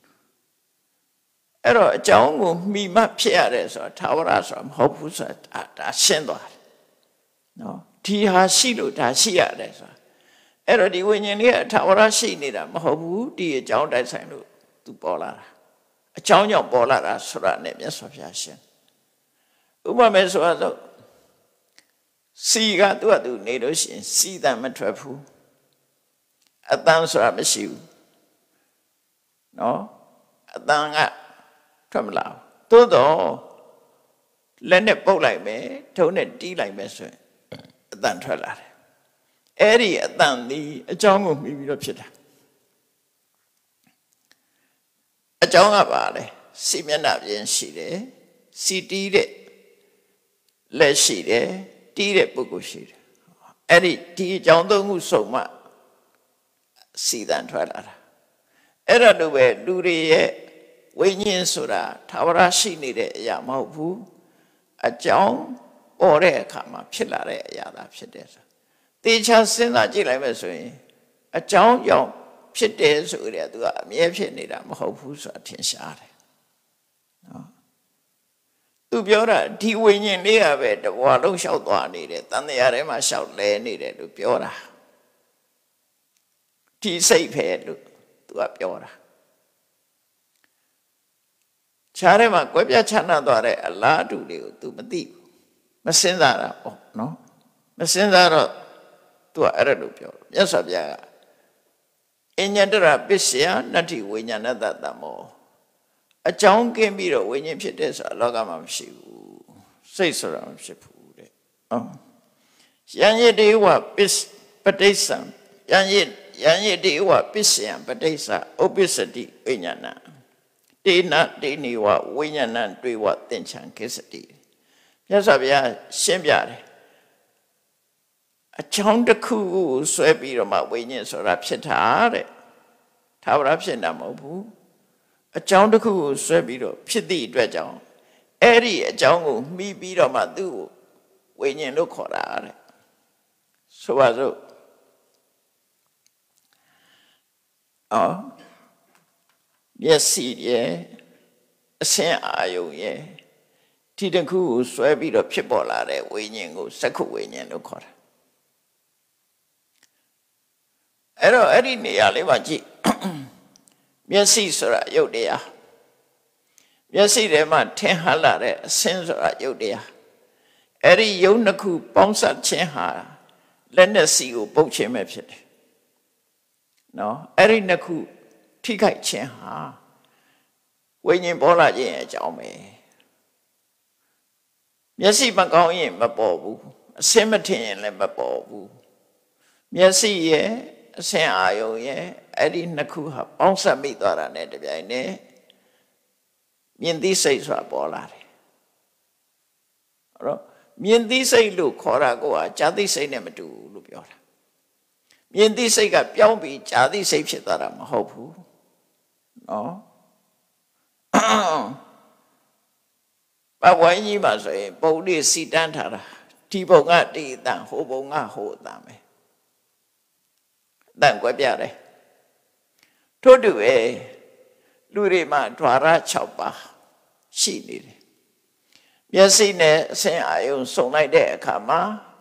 အဲ့တော့အကြောင်းကိုမှီမှဖြစ်ရတယ်ဆိုတာသာဝရဆိုတာမဟုတ်ဘူးဆိုတာဒါရှင်းသွားတယ်နော်ဒီဟာရှိလို့ဒါရှိရတယ်ဆိုတာအဲ့တော့ဒီဝိညာဉ်လေးကသာဝရရှိနေတာမဟုတ်ဘူးဒီအကြောင်းတိုက်ဆိုင်လို့သူပေါ်လာတာအကြောင်းကြောင့်ပေါ်လာတာဆိုတာနဲ့မြတ်စွာဘုရားရှင်းဥပမာဆိုတော့စီကသူ့အတူနေလို့ရှိရင်စီတန်မထွက်ဘူးအတန်ဆိုတာမရှိဘူးနော်အတန်ကထွက်မလာဘူးသို့တော့လက်နဲ့ပုတ်လိုက်မယ်ထုံးနဲ့တီးလိုက်မယ်ဆိုရင်အတန်ထွက်လာတယ်အဲ့ဒီအတန်ဒီအကြောင်းကိုမှီပြီးတော့ဖြစ်တာအကြောင်းကပါလေစီမျက်နှာပြင်ရှိတယ်စီတီးတဲ့လက်ရှိတယ်တီးတဲ့ပုဂ္ဂိုလ်ရှိတယ်အဲ့ဒီအကြောင်းသုံးခုစုံမှစီတန်ထွက်လာတာအဲ့ဒါလိုပဲလူတွေရဲ့ဝိညာဉ်ဆိုတာသာဝရရှိနေတဲ့အရာမဟုတ်ဘူးအကြောင်းပေါ်တဲ့အခါမှာဖြစ်လာတဲ့အရာသာဖြစ်တယ်ဆိုတေချာစဉ်းစားကြည့်လိုက်မယ်ဆိုရင်အကြောင်းကြောင့်ဖြစ်တယ်ဆိုကြတဲ့သူကအမြဲဖြစ်နေတာမဟုတ်ဘူးဆိုတာထင်ရှားတယ်နော်သူပြောတာဒီဝိညာဉ်လေးကပဲတဘွားလုံးလျှောက်သွားနေတယ်တန်တရားထဲမှာလျှောက်လဲနေတယ်လို့ပြောတာဒီစိတ်ပဲလို့သူကပြောတာခြားထဲမှာကွဲပြားခြားနာသွားတဲ့အလားတူတွေကို तू မသိဘူးမစင်စားတာပေါ့နော်မစင်စားတော့ तू ကအဲ့ဒါလို့ပြောမြတ်စွာဘုရားကအညတရပစ္စယနတ္ထိဝိညာဏတတမောအကြောင်းကင်းပြီးတော့ဝိညာဉ်ဖြစ်တဲ့ဆိုတာလောကမှာမရှိဘူးစိတ်ဆိုတာမဖြစ်ဘူးတဲ့ယံယိတေဝပဋိစ္စံယံယိတေဝပစ္စယံပဋိစ္စဥပ္ပစ္စတိဝိညာဏတေနတေနိဝဝိညာဏတွေဝသင်္ချံကိစ္စတိမြတ်စွာဘုရားရှင်းပြတယ်အကြောင်းတစ်ခုကိုဆွဲပြီးတော့မှဝိညာဉ်ဆိုတာဖြစ်တာတဲ့သာဝရဖြစ်တာမဟုတ်ဘူးအကြောင်းတစ်ခုကိုဆွဲပြီးတော့ဖြစ်သည့်အတွက်ကြောင့်အဲ့ဒီအကြောင်းကိုမှီပြီးတော့မှသူ့ကိုဝိညာဉ်လို့ခေါ်တာတဲ့ဆိုပါစို့မျက်စိရဲ့အဆင်းအာယုံရဲ့ဒီတစ်ခုကိုဆွဲပြီးတော့ဖြစ်ပေါ်လာတဲ့ဝိညာဉ်ကိုစက္ခုဝိညာဉ်လို့ခေါ်တာအဲ့တော့အဲ့ဒီနေရာလေးမှာကြည့်မျက်စိဆိုတာရုပ်တရားမျက်စိထဲမှာထင်ဟလာတဲ့အဆင်းဆိုတာရုပ်တရားအဲ့ဒီရုပ်နှစ်ခုပေါင်းစပ်ခြင်းဟာလက်နဲ့စီကိုပုတ်ခြင်းပဲဖြစ်တယ်နော်အဲ့ဒီနှစ်ခုထိခိုက်ခြင်းဟာဝိညာဉ်ပေါ်လာခြင်းအကြောင်းပဲမျက်စိမကောင်းရင်မပေါ်ဘူးအဆင်းမထင်ရင်လည်းမပေါ်ဘူးမျက်စိရဲ့အဆင်းအာယုံရဲ့အဲ့ဒီနှစ်ခုဟာပေါင်းစပ်မိသွားတာနဲ့တပြိုင်နက်မြင်သိစိတ်ဆိုတာပေါ်လာတယ်အဲ့တော့မြင်သိစိတ်လို့ခေါ်တာကကြာသိစိတ်နဲ့မတူဘူးလို့ပြောတာမြင်သိစိတ်ကပြောင်းပြီးကြာသိစိတ်ဖြစ်သွားတာမဟုတ်ဘူးနော်ပဝိုင်းကြီးမှာဆိုရင်ပုံလေးစီတန်းထားတာဒီပုံကဒီအတန်ဟိုပုံကဟိုအတန်ပဲအတန်ကွဲပြားတယ်ထို့တူပဲလူတွေမှာဓဝရ6ပါးရှိနေတယ်မျက်စိနဲ့အဆင်းအာယုံစုံလိုက်တဲ့အခါမှာ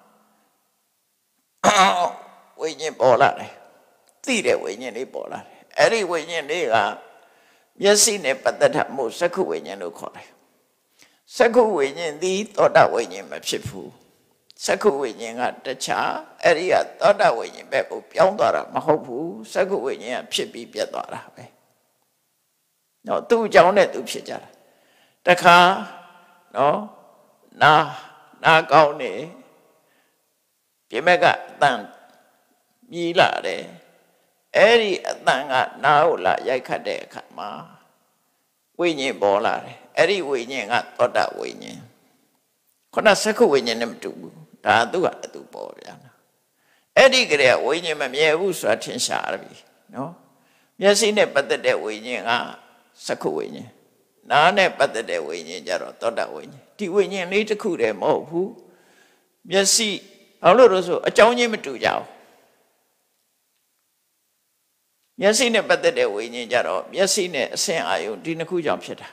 ဝိညာဉ်ပေါ်လာတယ်သိတဲ့ဝိညာဉ်လေးပေါ်လာတယ်အဲ့ဒီဝိညာဉ်လေးကမျက်စိနဲ့ပတ်သက်တာမို့စက္ခုဝိညာဉ်လို့ခေါ်တယ်စက္ခုဝိညာဉ်သည်သောတာဝိညာဉ်မဖြစ်ဘူးစက္ခုဝိညာဉ်ကတခြားအဲ့ဒီကသောတာဝိညာဉ်ဘက်ကိုပြောင်းသွားတာမဟုတ်ဘူးစက္ခုဝိညာဉ်ကဖြစ်ပြီးပြတ်သွားတာပဲနော်သူ့အကြောင်းနဲ့သူဖြစ်ကြတာတခါနော်နာကောင်းနေပြမက်ကအတန်မြည်လာတယ်အဲ့ဒီအတန်ကနားကိုလာရိုက်ခတ်တဲ့အခါမှာဝိညာဉ်ပေါ်လာတယ်အဲ့ဒီဝိညာဉ်ကသောတာဝိညာဉ်ခုနစက္ခုဝိညာဉ်နဲ့မတူဘူးဒါသူကသူပေါ်ဗျာအဲ့ဒီကလေးဝိညာဉ်မမြဲဘူးဆိုတာထင်ရှားပြီနော်မျက်စိနဲ့ပတ်သက်တဲ့ဝိညာဉ်ကစက္ခုဝိညာဉ်နားနဲ့ပတ်သက်တဲ့ဝိညာဉ်ကြတော့သောတာဝိညာဉ်ဒီဝိညာဉ်လေးတစ်ခုတည်းမဟုတ်ဘူးမျက်စိဘာလို့လို့ဆိုအကြောင်းချင်းမတူကြဘူးမျက်စိနဲ့ပတ်သက်တဲ့ဝိညာဉ်ကြတော့မျက်စိနဲ့အဆင်းအာယုံဒီနှစ်ခုကြောင့်ဖြစ်တာ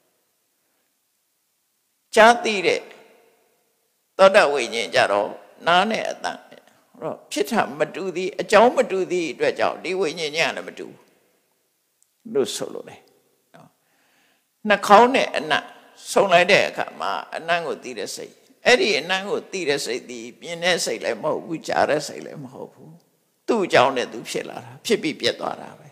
ကြားသိတဲ့သောတာဝိညာဉ်ကြတော့နားနဲ့အတန်တော့ဖြစ်တာမတူသည်အကြောင်းမတူသည်အတွက်ကြောင့်ဒီဝိညာဉ်ညာလည်းမတူလို့ဆိုလို့လေနော်နှာခေါင်းနဲ့အနံ့ဆုံလိုက်တဲ့အခါမှာအနံ့ကိုသိတဲ့စိတ်အဲ့ဒီအနံ့ကိုသိတဲ့စိတ်ဒီပြင်းတဲ့စိတ်လည်းမဟုတ်ဘူးကြားတဲ့စိတ်လည်းမဟုတ်ဘူးသူ့အကြောင်းနဲ့သူဖြစ်လာတာဖြစ်ပြီးပြတ်သွားတာပဲ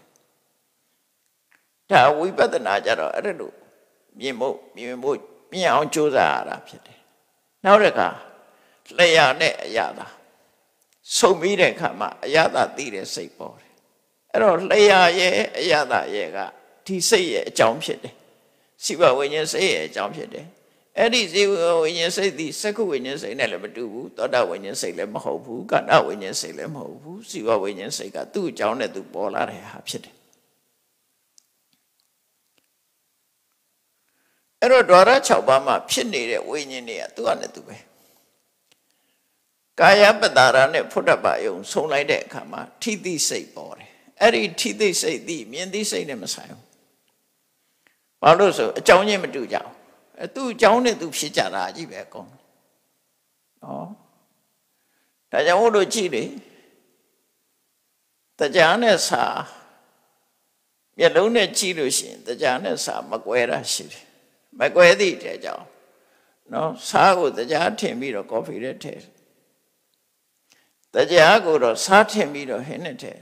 ဒါဝိပဿနာကြတော့အဲ့လိုမြင်အောင်ကြိုးစားရတာဖြစ်တယ်နောက်တစ်ခါလျှာနဲ့အရာသာဆုံပြီးတဲ့အခါမှာအရာသာသိတဲ့စိတ်ပေါ်တယ်အဲ့တော့လျှာရဲ့အရာသာရဲ့ကဒီစိတ်ရဲ့အကြောင်းဖြစ်တယ်စိဝဝိညာဉ်စိတ်ရဲ့အကြောင်းဖြစ်တယ်အဲ့ဒီစိဝိညာဉ်စိတ်ဒီစက္ခုဝိညာဉ်စိတ်နဲ့လည်းမတူဘူးသောတာဝိညာဉ်စိတ်လည်းမဟုတ်ဘူးကန္တဝိညာဉ်စိတ်လည်းမဟုတ်ဘူးစိဝဝိညာဉ်စိတ်ကသူ့အကြောင်းနဲ့သူပေါ်လာတဲ့ဟာဖြစ်တယ်အဲ့တော့ဒွါရ6ပါးမှာဖြစ်နေတဲ့ဝိညာဉ်တွေကသူကနဲ့သူပဲကာယပတ္တာရနဲ့ဖုဒ္ဓဘာယုံဆုံလိုက်တဲ့အခါမှာထိသိစိတ်ပေါ်တယ်အဲ့ဒီထိသိစိတ်သည်မြင်သိစိတ်နဲ့မဆိုင်ဘူးဘာလို့ဆိုအကြောင်းချင်းမတူကြဘူးသူ့အကြောင်းနဲ့သူဖြစ်ကြတာကြီးပဲအကုန်နော်ဒါကြောင့်ဘုလို့ကြည့်လေတရားနဲ့စာမျက်လုံးနဲ့ကြည့်လို့ရှိရင်တရားနဲ့စာမကွဲတာရှိတယ်မကွဲသည့်တဲ့ကြောင့်နော်စာကိုတရားထင်ပြီးတော့ကော်ဖီနဲ့ထည့်တရားကိုတော့စားထင်ပြီးတော့ဟင်းနဲ့ထည့်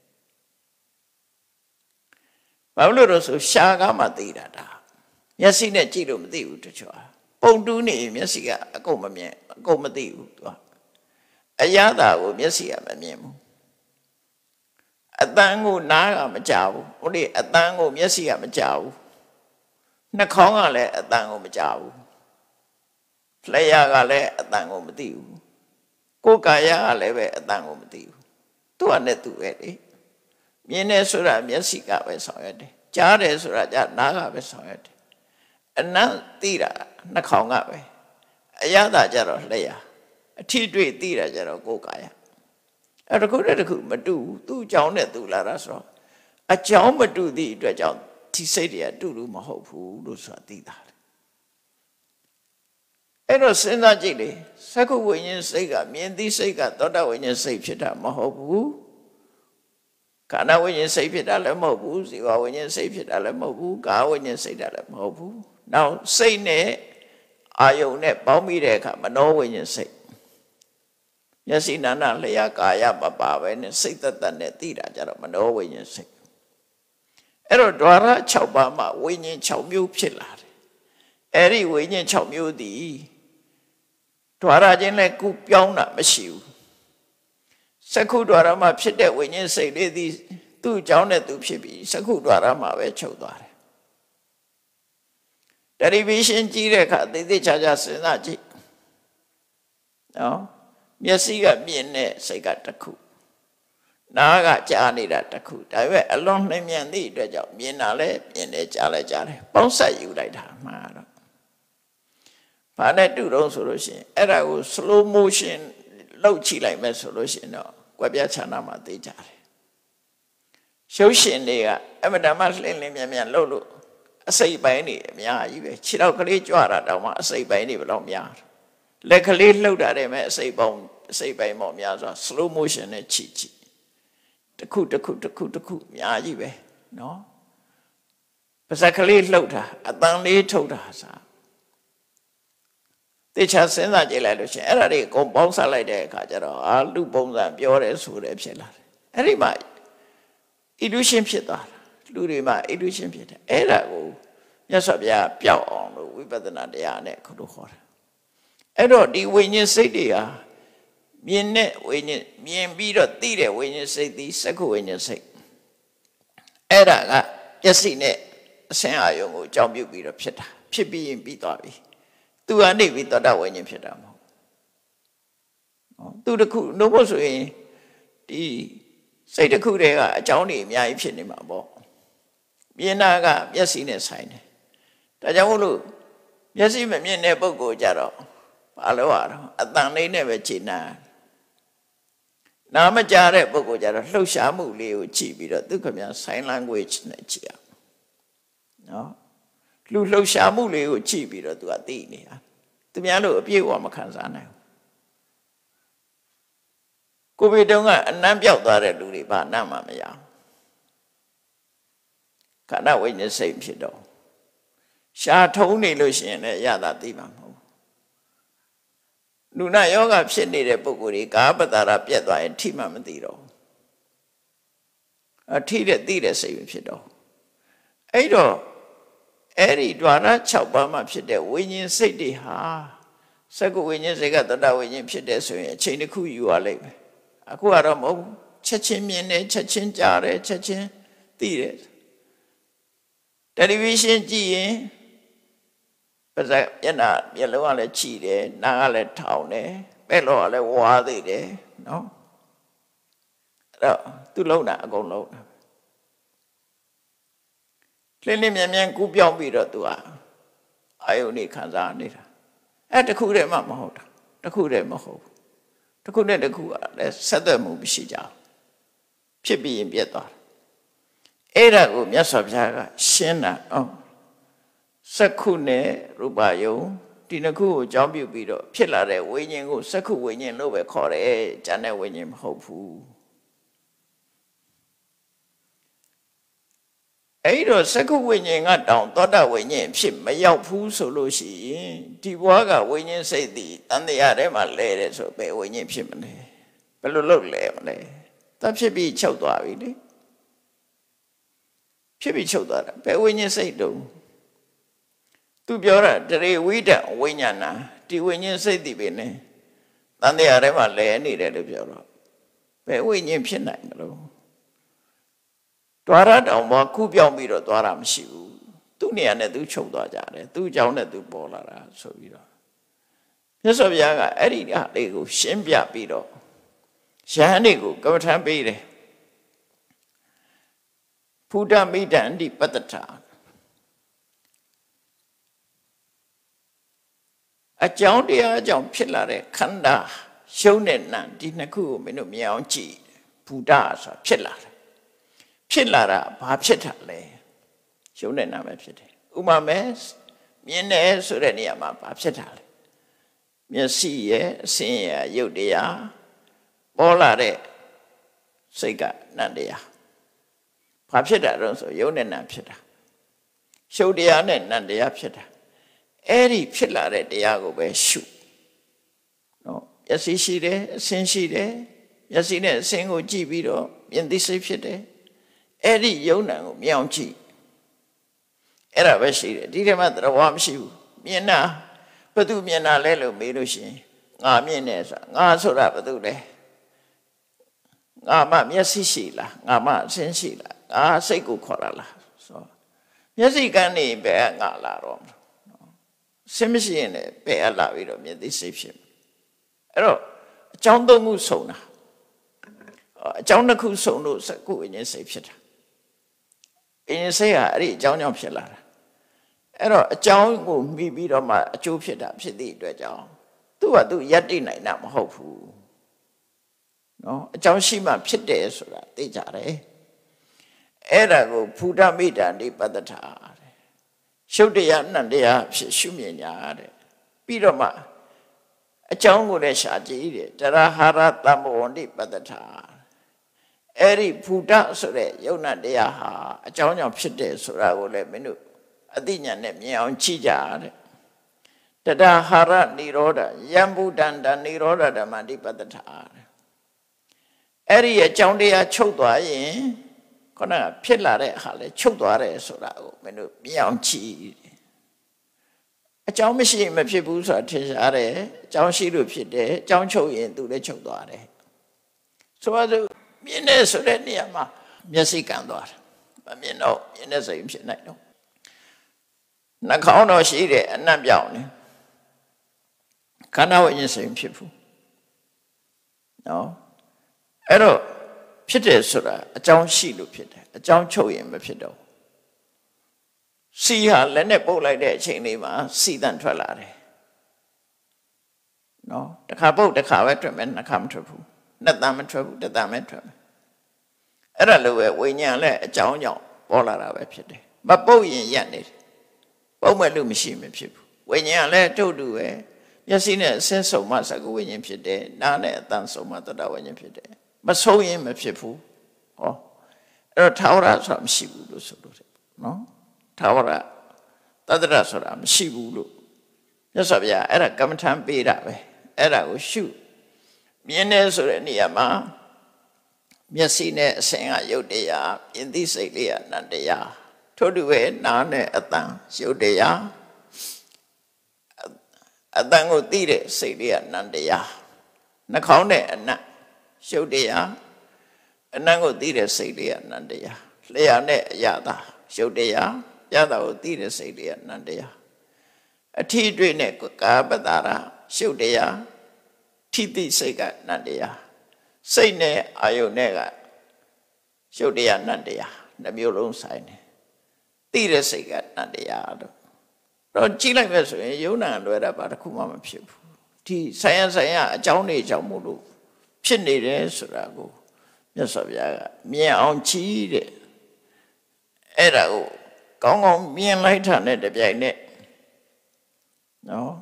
ဘာလို့လဲဆိုရှားကားမှသိတာဒါမျက်စိနဲ့ကြည့်လို့မသိဘူးတချို့ပုံတူးနေမျက်စိကအကုန်မမြင်အကုန်မသိဘူးသူကအရသာကိုမျက်စိကမမြင်ဘူးအတန်းကိုနားကမကြားဘူးဟုတ်လေအတန်းကိုမျက်စိကမကြားဘူးနှာခေါင်းကလည်းအတန်းကိုမကြားဘူးလျှာကလည်းအတန်းကိုမသိဘူးကိုယ်ကာယကလည်းပဲအတန်းကိုမသိဘူးသူကနဲ့သူပဲလေမြင်တယ်ဆိုတာမျက်စိကပဲဆောင်ရွက်တယ်ကြားတယ်ဆိုတာကြားနားကပဲဆောင်ရွက်တယ်အနံ့သိတာနှာခေါင်းကပဲအရသာကြတော့လျှာအထီးတွေ့သိတာကြတော့ကိုယ်ကာယအဲ့တခုတည်းတခုမတူဘူးသူ့အကြောင်းနဲ့သူလာတာဆိုတော့အကြောင်းမတူသည့်အတွက်ကြောင့်ဒီစိတ်တွေကတူလို့မဟုတ်ဘူးလို့ဆိုတာသိတာအဲ့တော့စဉ်းစားကြည့်လေသက္ကုဝိညာဉ်စိတ်ကမြင်သိစိတ်ကသောတာဝိညာဉ်စိတ်ဖြစ်တာမဟုတ်ဘူးခန္ဓာဝိညာဉ်စိတ်ဖြစ်တာလည်းမဟုတ်ဘူးဇီဝဝိညာဉ်စိတ်ဖြစ်တာလည်းမဟုတ်ဘူးကာဝိညာဉ်စိတ်တာလည်းမဟုတ်ဘူးနောက်စိတ်နဲ့အာယုန်နဲ့ပေါင်းမိတဲ့အခါမနောဝိညာဉ်စိတ်မျက်စိနာနာလျှာကာယမပါပဲနဲ့စိတ်သက်သက်နဲ့သိတာကြတော့မနောဝိညာဉ်စိတ်အဲ့တော့ဓဝရ6ပါးမှာဝိညာဉ်6မျိုးဖြစ်လာတယ်အဲ့ဒီဝိညာဉ်6မျိုးသည်ဓဝရချင်းလည်းကုပြောင်းတာမရှိဘူးစက္ခုဓဝရမှာဖြစ်တဲ့ဝိညာဉ်စိတ်လေးသည်သူ့အကြောင်းနဲ့သူဖြစ်ပြီးစက္ခုဓဝရမှာပဲချုပ်သွားတယ်တရိပိရှင်ကြည့်တဲ့အခါသိသိချာချာစဉ်းစားကြည့်နော်မျက်စိကမြင်တဲ့စိတ်ကတစ်ခုနားကကြားနေတာတစ်ခုဒါပေမဲ့အလွန်နှိမ့်မြန်သည့်အတွက်ကြောင့်မြင်တာလည်းမြင်တယ်ကြားလည်းကြားတယ်ပေါင်းဆက်ယူလိုက်တာမှာတော့ဘာနဲ့တူတော့ဆိုလို့ရှိရင်အဲ့ဒါကို slow motion လောက်ကြည့်လိုက်မယ်ဆိုလို့ရှိရင်တော့ကွက်ပြချာနာမှာသိကြတယ်ရုပ်ရှင်တွေကအမတမလှင်းလင်းမြန်မြန်လှုပ်လို့အစိပ်ပိုင်းတွေအများကြီးပဲခြေတော့ကလေးကြွတာတောင်မှအစိပ်ပိုင်းတွေဘယ်လောက်များလက်ကလေးလှုပ်တာတယ်မဲ့အစိပ်ပိုင်းပေါ့များဆို slow motion နဲ့ကြည့်တစ်ခုများကြီးပဲနော်ပါးစပ်ကလေးလှုပ်တာအတန်လေးထုတ်တာစားတေချာစဉ်းစားကြည့်လိုက်လို့ရှိရင်အဲ့ဒါတွေအကုန်ပေါင်းစပ်လိုက်တဲ့အခါကျတော့လူပုံစံပြောတယ်ဆိုတယ်ဖြစ်လာတယ်အဲ့ဒီမှာ illusion ဖြစ်သွားတာလူတွေမှာ illusion ဖြစ်တယ်အဲ့ဒါကိုမြတ်စွာဘုရားပျောက်အောင်လို့ဝိပဿနာတရားနဲ့ခုလိုခေါ်တာအဲ့တော့ဒီဝိညာဉ်စိတ်တွေဟာမြင်တဲ့ဝိညာဉ်မြင်ပြီးတော့သိတဲ့ဝိညာဉ်စိတ်သည်စက္ခုဝိညာဉ်စိတ်အဲ့ဒါကပျက်စီးနဲ့အဆင်းအာယုံကိုအကြောင်းပြုပြီးတော့ဖြစ်တာဖြစ်ပြီးရင်ပြီးသွားပြီသူကနေပြီးသောတာဝိညာဉ်ဖြစ်တာမဟုတ်သူတခုလို့မို့ဆိုရင်ဒီစိတ်တစ်ခုတည်းကအကြောင်းတွေအများကြီးဖြစ်နေမှာပေါ့မြင်တာကမျက်စိနဲ့ဆိုင်တယ်ဒါကြောင့်မို့လို့မျက်စိမမြင်တဲ့ပုဂ္ဂိုလ်ကြတော့ဘာလို့ရတော့အတန်လေးနဲ့ပဲခြေနာနားမကြားတဲ့ပုဂ္ဂိုလ်ကြတော့လှုပ်ရှားမှုလေးကိုကြည့်ပြီးတော့သူခင်ဗျာ sign language နဲ့ကြည့်ရနော်လူလှုပ်ရှားမှုလေးကိုကြည့်ပြီးတော့သူကသိနေတာသူများလို့အပြည့်အဝမခံစားနိုင်ဘူးကိုဗစ်တုန်းကအနံ့ပြောက်သွားတဲ့လူတွေဘာအနံ့မှမရအောင်ခန္ဓာဝိညာဉ်စိတ်ဖြစ်တော့ရှားထုံးနေလို့ရှိရင်လည်းရတာသိမှာမဟုတ်ဘူးလူနာယောဂဖြစ်နေတဲ့ပုဂ္ဂိုလ်တွေကာပတ္တာရပြက်သွားရင်ထိမှမသိတော့အထိတဲ့သိတဲ့စိတ်ပဲဖြစ်တော့အဲ့တော့အဲ့ဒီဓဝရ6ပါးမှာဖြစ်တဲ့ဝိညာဉ်စိတ်တွေဟာစက္ကုဝိညာဉ်စိတ်ကသောတာဝိညာဉ်ဖြစ်တဲ့ဆိုရင်အချိန်တစ်ခုယူရလိမ့်မယ်အခုကတော့မဟုတ်ဘူးချက်ချင်းမြင်တယ်ချက်ချင်းကြားတယ်ချက်ချင်းသိတယ်တယ်လီဗီရှင်းကြည့်ရင်ပါးစပ်မျက်လုံးကလည်းကြည့်တယ်နားကလည်းထောင်တယ်ပဲ့လောကလည်းဝါသေးတယ်နော်အဲ့တော့သူလုံးတာအကုန်လုံးတာလင်းလင်းမြန်မြန်ကူးပြောင်းပြီးတော့သူကအာယုန်နေခံစားနေတာအဲ့တခုတည်းမှမဟုတ်တာတခုတည်းမဟုတ်တခုနဲ့တခုကလည်းဆက်သွယ်မှုမရှိကြဘူးဖြစ်ပြီးရင်ပြတ်သွားတယ်အဲ့ဒါကိုမြတ်စွာဘုရားကရှင်းတာစက္ခုနဲ့ရူပယုံဒီနှစ်ခုကိုအကြောင်းပြုပြီးတော့ဖြစ်လာတဲ့ဝိညာဉ်ကိုစက္ခုဝိညာဉ်လို့ပဲခေါ်တယ်ဉာဏ်နဲ့ဝိညာဉ်မဟုတ်ဘူးအဲ့တော့စက္ခုဝိညာဉ်ကတောင်သောတာဝိညာဉ်ဖြစ်မရောက်ဘူးဆိုလို့ရှိရင်ဒီဘဝကဝိညာဉ်စိတ်သည်တန်တရားထဲမှာလဲတယ်ဆိုပဲဝိညာဉ်ဖြစ်မလဲဘယ်လိုလုပ်လဲမလဲသတ်ဖြစ်ပြီးချုပ်သွားပြီလေဖြစ်ပြီးချုပ်သွားတာဘယ်ဝိညာဉ်စိတ်တုံးသူပြောတာတရေဝိဒဝိညာဏဒီဝိညာဉ်စိတ်ဒီပဲနဲ့တန်တရားထဲမှာလဲနေတယ်လို့ပြောတော့ဘယ်ဝိညာဉ်ဖြစ်နိုင်မလို့တွာရတောင်ပေါ်ခုပြောင်းပြီးတော့သွားတာမရှိဘူးသူ့နေရာနဲ့သူချုပ်သွားကြတယ်သူ့အကြောင်းနဲ့သူပေါ်လာတာဆိုပြီးတော့မြတ်စွာဘုရားကအဲ့ဒီဟာလေးကိုရှင်းပြပြီးတော့ယဟန်တွေကိုကမ္မထံပေးတယ်ဖုဒ္ဓမိဒံတိပတ္တထာအကြောင်းတရားအကြောင်းဖြစ်လာတဲ့ခန္ဓာရှုံးတဲ့နံဒီနှစ်ခုကိုမင်းတို့မြင်အောင်ကြည့်ဘုဒ္ဓဆိုတာဖြစ်လာတယ်ဖြစ်လာတာဘာဖြစ်တာလဲရှုံးတဲ့နံပဲဖြစ်တယ်ဥမာမဲမြင်တယ်ဆိုတဲ့နေရာမှာဘာဖြစ်တာလဲမျက်စိရဲ့အစင်းရဲ့ရုပ်တရားပေါ်လာတဲ့စိတ်ကနံတရားဘာဖြစ်တာတော့ဆိုယုံနဲ့နံဖြစ်တာရှုပ်တရားနဲ့နံတရားဖြစ်တာအဲ့ဒီဖြစ်လာတဲ့တရားကိုပဲရှုနော်မျက်စိရှိတယ်အစင်းရှိတယ်မျက်စိနဲ့အစင်းကိုကြည့်ပြီးတော့မြင်သိစိတ်ဖြစ်တယ်အဲ့ဒီယုံနံကိုမြင်အောင်ကြည့်အဲ့ဒါပဲရှိတယ်ဒီထဲမှာတရားမရှိဘူးမြင်တာဘယ်သူမြင်တာလဲလို့မေးလို့ရှိရင်ငါမြင်တယ်ဆိုတာငါဆိုတာဘယ်သူလဲငါမှမျက်စိရှိလားငါမှအစင်းရှိလားငါစိတ်ကိုခေါ်တာလားဆိုမျက်စိကန်းနေဘယ်ငါလာတော့စင်မရှိရင်လည်းဘယ်လာပြီးတော့မြင်သိစိတ်ဖြစ်အဲ့တော့အကြောင်းသုံးခုစုံတာအကြောင်းတစ်ခုစုံလို့စကုအင်းစိတ်ဖြစ်တာအင်းစိတ်ဟာအဲ့ဒီအကြောင်းကြောင့်ဖြစ်လာတာအဲ့တော့အကြောင်းကိုမိပြီးတော့မှအကျိုးဖြစ်တာဖြစ်သည့်အတွက်ကြောင့်သူ့ဟာသူယက်တိနိုင်တာမဟုတ်ဘူးနော်အကြောင်းရှိမှဖြစ်တယ်ဆိုတာသိကြတယ်အဲ့ဒါကိုဖုဒ္ဓမိတ္တန်ဒီပတ္တထာတဲ့ရှုပ်တရားနံတရားဖြစ်ရှုမြင်ညာတဲ့ပြီးတော့မှအကြောင်းကိုလည်းရှာကြည့်တယ်တရဟာရတမ္မောတိပတ္တထာအဲ့ဒီဖုဒ္ဓဆိုတဲ့ယုံနာတရားဟာအကြောင်းကြောင့်ဖြစ်တယ်ဆိုတာကိုလည်းမင်းတို့အသိဉာဏ်နဲ့မြင်အောင်ကြည့်ကြတဲ့တတဟာရနိရောဓယံဗုဒ္ဓံတနိရောဓဓမ္မတိပတ္တထာအဲ့ဒီအကြောင်းတရားချုပ်သွားရင်ခုနကဖြစ်လာတဲ့ဟာလေချုပ်သွားတယ်ဆိုတာကိုမင်းတို့မြင်အောင်ကြည့်အကြောင်းမရှိရင်မဖြစ်ဘူးဆိုတာထင်ရှားတယ်အကြောင်းရှိလို့ဖြစ်တယ်အကြောင်းချုပ်ရင်သူလည်းချုပ်သွားတယ်ဆိုတော့မြင်တယ်ဆိုတဲ့နေရာမှာမျက်စိကန်းသွားတယ်မမြင်တော့မြင်တဲ့စိတ်ဖြစ်နိုင်တော့နှာခေါင်းတော့ရှိတယ်အနံ့ပြောင်းတယ်ခန္ဓာဝိညာဉ်စိတ်ဖြစ်ဘူးနော်အဲ့တော့ဖြစ်တယ်ဆိုတာအကြောင်းရှိလို့ဖြစ်တယ်အကြောင်းချုပ်ရင်မဖြစ်တော့စီဟာလက်နဲ့ပုတ်လိုက်တဲ့အချိန်လေးမှာစီတန်ထွက်လာတယ်နော်တစ်ခါပုတ်တစ်ခါပဲထွက်မယ်နှစ်ခါမထွက်ဘူးနှစ်တန်မထွက်ဘူးတစ်တန်ပဲထွက်မယ်အဲ့ဒါလိုပဲဝိညာဉ်လည်းအကြောင်းကြောင့်ပေါ်လာတာပဲဖြစ်တယ်မပုတ်ရင်ရက်နေတယ်ပုတ်မဲ့လို့မရှိမဖြစ်ဘူးဝိညာဉ်လည်းတူတူပဲမျက်စိနဲ့အစင်းဆုံးမှစကုဝိညာဉ်ဖြစ်တယ်နားနဲ့အသံဆုံးမှသတ္တဝိညာဉ်ဖြစ်တယ်မဆုံးရင်မဖြစ်ဘူးဟောအဲ့တော့ထာဝရဆိုတာမရှိဘူးလို့ဆိုလို့တယ်နော်ထာဝရတတ္တရဆိုတာမရှိဘူးလို့မြတ်စွာဘုရားအဲ့ဒါကမ္မထံပေးတာပဲအဲ့ဒါကိုရှုမြင်တယ်ဆိုတဲ့နေရာမှာမျက်စိနဲ့အစင်ကယုတ်တရားမြင်သိစိတ်လေးကနံတရားထို့တူပဲနားနဲ့အသံယုတ်တရားအတန်ကိုသိတဲ့စိတ်လေးကနံတရားနှာခေါင်းနဲ့အနံ့ရှုပ်တရားအနံ့ကိုသိတဲ့စိတ်လေးကနံတရားလျှာနဲ့အရသာရှုပ်တရားရတာကိုသိတဲ့စိတ်လေးကနံတရားအထီးတွေ့နဲ့ကာပတာရရှုပ်တရားထိသိစိတ်ကနံတရားစိတ်နဲ့အာယုန်နဲ့ကရှုပ်တရားနံတရားနှမျိုးလုံးဆိုင်တယ်သိတဲ့စိတ်ကနံတရားတော့တော့ကြည့်လိုက်မယ်ဆိုရင်ယုံနာလွယ်တာပါတခုမှမဖြစ်ဘူးဒီဆိုင်ရအကြောင်းတွေကြောင့်မို့လို့ဖြစ်နေတယ်ဆိုတာကိုမြတ်စွာဘုရားကမြင်အောင်ကြည့်တဲ့အဲ့ဒါကိုကောင်းကောင်းမြင်လိုက်တာနဲ့တပြိုင်နက်နော်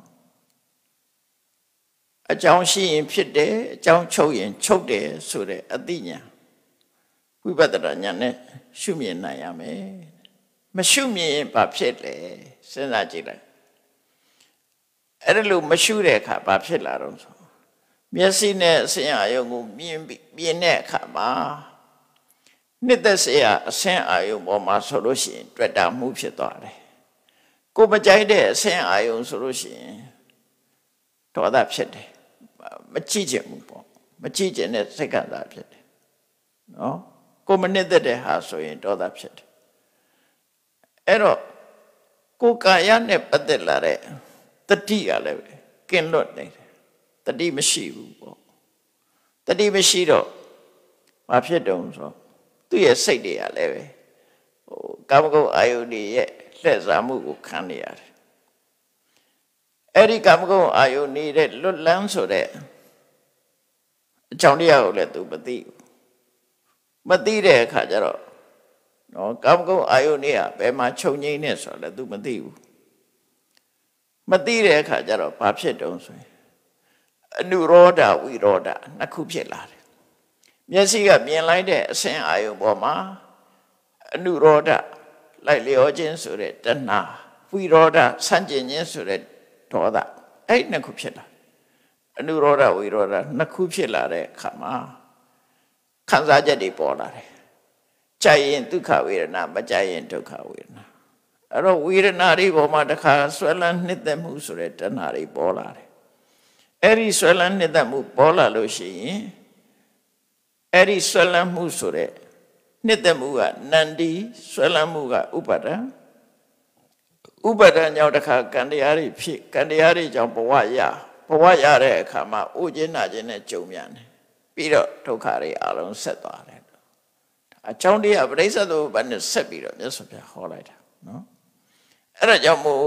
အကြောင်းရှိရင်ဖြစ်တယ်အကြောင်းချုပ်ရင်ချုပ်တယ်ဆိုတဲ့အသိဉာဏ်ဝိပဿနာဉာဏ်နဲ့ရှုမြင်နိုင်ရမယ်မရှုမြင်ရင်ဘာဖြစ်လဲစဉ်းစားကြည့်လိုက်အဲ့ဒါလို့မရှုတဲ့အခါဘာဖြစ်လာတော့ဆိုမျက်စိနဲ့အစဉ်အာယုံကိုမြင်တဲ့အခါမှာနှစ်သက်စရာအစဉ်အာယုံပေါ်မှာဆိုလို့ရှိရင်တွေ့တာမှုဖြစ်သွားတယ်ကိုမကြိုက်တဲ့အစဉ်အာယုံဆိုလို့ရှိရင်ဒေါသဖြစ်တယ်မကြည့်ချင်ဘူးပေါ့မကြည့်ချင်တဲ့စိတ်ကသာဖြစ်တယ်နော်ကိုမနှစ်သက်တဲ့ဟာဆိုရင်ဒေါသဖြစ်တယ်အဲ့တော့ကိုကာယနဲ့ပတ်သက်လာတဲ့တတိကလည်းပဲကင်းလွတ်နေတယ်တတိမရှိဘူးပေါ့တတိမရှိတော့ဘာဖြစ်တုံးဆိုသူ့ရဲ့စိတ်တွေကလည်းပဲကာမဂုဏ်အာယုန်တွေရဲ့လှည့်စားမှုကိုခံနေရတယ်အဲ့ဒီကာမဂုဏ်အာယုန်နေတဲ့လွတ်လန်းဆိုတဲ့အကြောင်းတရားကိုလည်းသူမသိဘူးမသိတဲ့အခါကျတော့နော်ကာမဂုဏ်အာယုန်တွေကဘယ်မှာချုပ်ငိမ့်နေဆိုတော့လည်းသူမသိဘူးမသိတဲ့အခါကျတော့ဘာဖြစ်တုံးဆိုရင်အနုရောဓဝိရောဓနှစ်ခုဖြစ်လာတယ်မျက်စိကမြင်လိုက်တဲ့အစဉ်အာယုံပေါ်မှာအနုရောဓလိုက်လျောခြင်းဆိုတဲ့တဏှာဝိရောဓဆန့်ကျင်ခြင်းဆိုတဲ့ဒေါသအဲ့နှစ်ခုဖြစ်လာအနုရောဓဝိရောဓနှစ်ခုဖြစ်လာတဲ့အခါမှာခံစားချက်တွေပေါ်လာတယ်ကြိုက်ရင်ဒုက္ခဝေဒနာမကြိုက်ရင်ဒုက္ခဝေဒနာအဲ့တော့ဝေဒနာတွေပေါ်မှာတခါဆွဲလန်းနှစ်သက်မှုဆိုတဲ့တဏှာတွေပေါ်လာတယ်အဲ့ဒီဆွဲလန်းနှစ်သက်မှုပေါ်လာလို့ရှိရင်အဲ့ဒီဆွဲလန်းမှုဆိုတဲ့နှစ်သက်မှုကနန္ဒီဆွဲလန်းမှုကဥပါဒံဥပါဒံကြောင့်တခါကံတရားတွေဖြစ်ကံတရားတွေကြောင့်ဘဝရတဲ့အခါမှာအိုခြင်းနာခြင်းနဲ့ကြုံမြန်တယ်ပြီးတော့ဒုက္ခတွေအလုံးဆက်သွားတယ်အကြောင်းတရားပရိစ္ဆေသမုပ္ပါဒ်နဲ့ဆက်ပြီးတော့မြတ်စွာဘုရားဟောလိုက်တာနော်အဲ့ဒါကြောင့်မို့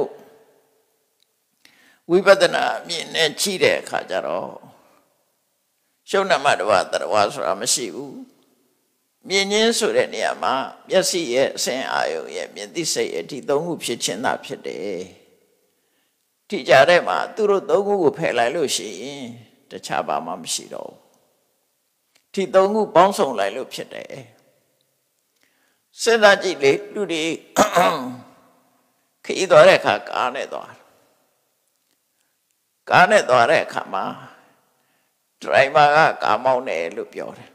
ဝိပဿနာအမြင်နဲ့ကြည့်တဲ့အခါကျတော့ရှုံးနမတဝတရဝဆိုတာမရှိဘူးမြင်ခြင်းဆိုတဲ့နေရာမှာမျက်စိရဲ့အစဉ်အာယုံရဲ့မြင်သိစိတ်ရဲ့ဒီသုံးခုဖြစ်ခြင်းသာဖြစ်တယ်ဒီကြားထဲမှာသူတို့သုံးခုကိုဖယ်လိုက်လို့ရှိရင်တခြားဘာမှမရှိတော့ဘူးဒီသုံးခုပေါင်းစုံလိုက်လို့ဖြစ်တယ်စဉ်းစားကြည့်လေလူတွေခရီးသွားတဲ့အခါကားနဲ့သွားတဲ့အခါမှာဒရိုင်ဘာကကားမောင်းတယ်လို့ပြောတယ်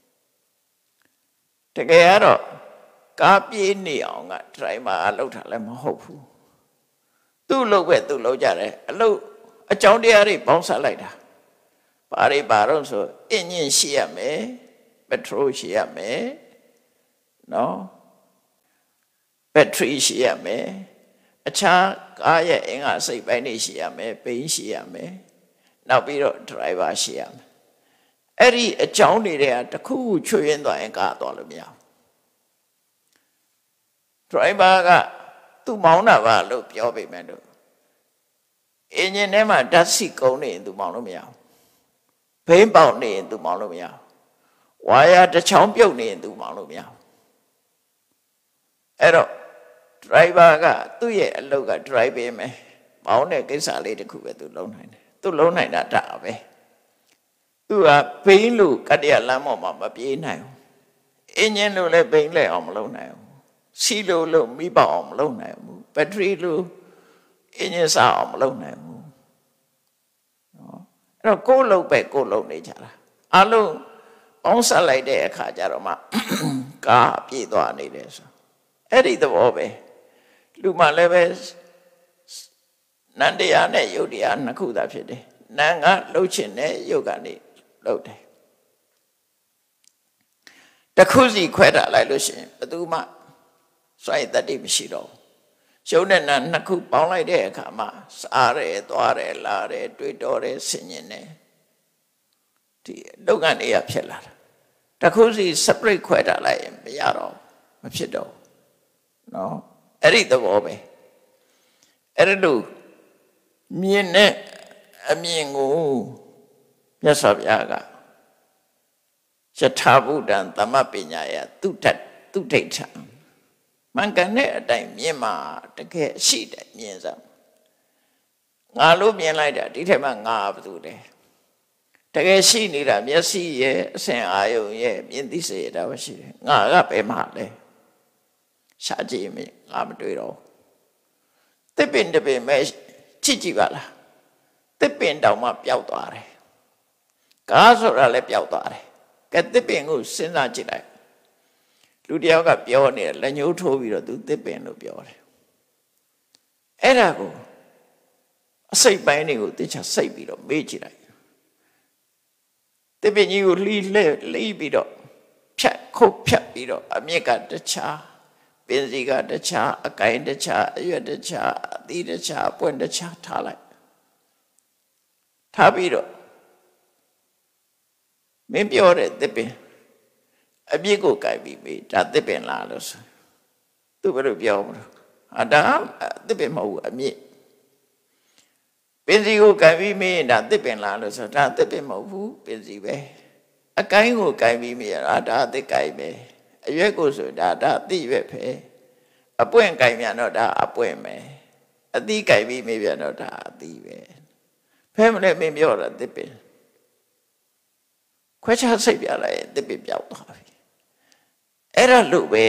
တကယ်ကတော့ကားပြေးနေအောင်ကဒရိုင်ဘာကလှုပ်တာလည်းမဟုတ်ဘူးသူ့လှုပ်ပဲသူ့လှုပ်ကြတယ်အလုပ်အကြောင်းတရားတွေပေါင်းစပ်လိုက်တာဘာတော့ဆိုအင်ဂျင်ရှိရမယ်ပက်ထရိုးရှိရမယ်နော်ဘက်ထရီရှိရမယ်အခြားကားရဲ့အင်္ဂါစိတ်ပိုင်းတွေရှိရမယ်ဘိန်းရှိရမယ်နောက်ပြီးတော့ဒရိုင်ဘာရှိရမယ်အဲ့ဒီအကြောင်းတွေကတခုခုချွေရင်းသွားရင်ကားသွားလို့မရဘူးဒရိုင်ဘာကသူ့မောင်းတာပါလို့ပြောပေမဲ့လို့အင်ဂျင်ထဲမှာဓာတ်ဆီကုန်နေရင်သူမောင်းလို့မရဘူးဘိန်းပေါက်နေရင်သူမောင်းလို့မရဘူးဝါယာတစ်ချောင်းပြုတ်နေရင်သူမောင်းလို့မရဘူးအဲ့တော့ဒရိုင်ဘာကသူ့ရဲ့အလုပ်ကဒရိုင်ပေးမယ်မောင်းတဲ့ကိစ္စလေးတစ်ခုပဲသူလုံးနိုင်တယ်သူလုံးနိုင်တာဒါပဲသူကဘိန်းလို့ကတ္တရလမ်းပေါ်မှာမပြေးနိုင်ဘူးအင်ဂျင်လို့လည်းဘိန်းလဲအောင်မလုံးနိုင်ဘူးစီလို့မိပေါအောင်မလုံးနိုင်ဘူးဘက်ထရီလို့အင်ဂျင်စားအောင်မလုံးနိုင်ဘူးနော်အဲ့တော့ကိုယ်လုံးပဲကိုယ်လုံးနေကြတာအလုံးပေါင်းဆက်လိုက်တဲ့အခါကျတော့မှကားပြေးသွားနေတယ်ဆိုအဲ့ဒီသဘောပဲလူမှလည်းပဲနန္တရားနဲ့ယုတ်တရားနှစ်ခုသာဖြစ်တယ်နံကလှုပ်ချင်တယ်ယုတ်ကနေလှုပ်တယ်တစ်ခုစီခွဲထားလိုက်လို့ရှိရင်ဘယ်သူမှစွန့်ရည်တတ်တိမရှိတော့ဘူးရှုံးတဲ့နံနှစ်ခုပေါင်းလိုက်တဲ့အခါမှာစားတယ်သွားတယ်လာတယ်တွေးတောတယ်ဆင်ញင်တယ်ဒီလှုပ်ကနေရဖြစ်လာတာတစ်ခုစီ separate ခွဲထားလိုက်ရင်မရတော့မဖြစ်တော့နော်အဲ့ဒီသဘောပဲအဲ့ဒါလို့မြင်တဲ့အမြင်ကိုမြတ်စွာဘုရားကယထာဘုဒ္ဓံသမပညာယသူဋ္ဌိဋ္ဌံမှန်ကန်တဲ့အတိုင်းမြင်မှာတကယ်ရှိတယ်မြင်စားငါလို့မြင်လိုက်တာဒီထက်မှငါဘာလို့လဲတကယ်ရှိနေတာမျက်စိရဲ့အစဉ်အာယုံရဲ့မြင်သိစေရတာပဲရှိတယ်ငါကဘယ်မှာလဲရှားကြည့်မယ်ငါမတွေ့တော့တစ်ပင်တစ်ပင်ပဲကြည့်ပါလားတစ်ပင်တောင်မှပျောက်သွားတယ်ကားဆိုတာလည်းပျောက်သွားတယ်ကဲတစ်ပင်ကိုစဉ်းစားကြည့်လိုက်လူတယောက်ကပြောနေတယ်လက်ညှိုးထိုးပြီးတော့သူတစ်ပင်လို့ပြောတယ်အဲ့ဒါကိုအစိတ်ပိုင်းတွေကိုတခြားစိတ်ပြီးတော့မေးကြည့်လိုက်တစ်ပင်ကြီးကိုလှီးပြီးတော့ခုတ်ဖြတ်ပြီးတော့အမြင့်ကတခြားပင်စီကတခြားအကိုင်တခြားအရွက်တခြားအသီးတခြားအပွင့်တခြားထားလိုက်ထားပြီးတော့မင်းပြောတဲ့တစ်ပင်အပြစ်ကိုကြိုက်ပြီးပြီဒါတစ်ပင်လားလို့ဆိုသူဘယ်လိုပြောမလို့ဒါတစ်ပင်မဟုတ်ဘူးအမြစ်ပင်စီကိုကြိုက်ပြီးမင်းဒါတစ်ပင်လားလို့ဆိုဒါတစ်ပင်မဟုတ်ဘူးပင်စီပဲအကိုင်းကိုကြိုက်ပြီးမရဒါတစ်ကိုက်ပဲအရွက်ကိုဆိုဒါအသီးရွက်ပဲအပွင့်ကြိုက်မြန်တော့ဒါအပွင့်ပဲအသီးကြိုက်ပြီးမပြန်တော့ဒါအသီးပဲဖဲမလဲမင်းပြောတာတစ်ပင်ခွဲခြားစိတ်ပြလိုက်တစ်ပင်ပြောက်သွားပြီအဲ့ဒါလို့ပဲ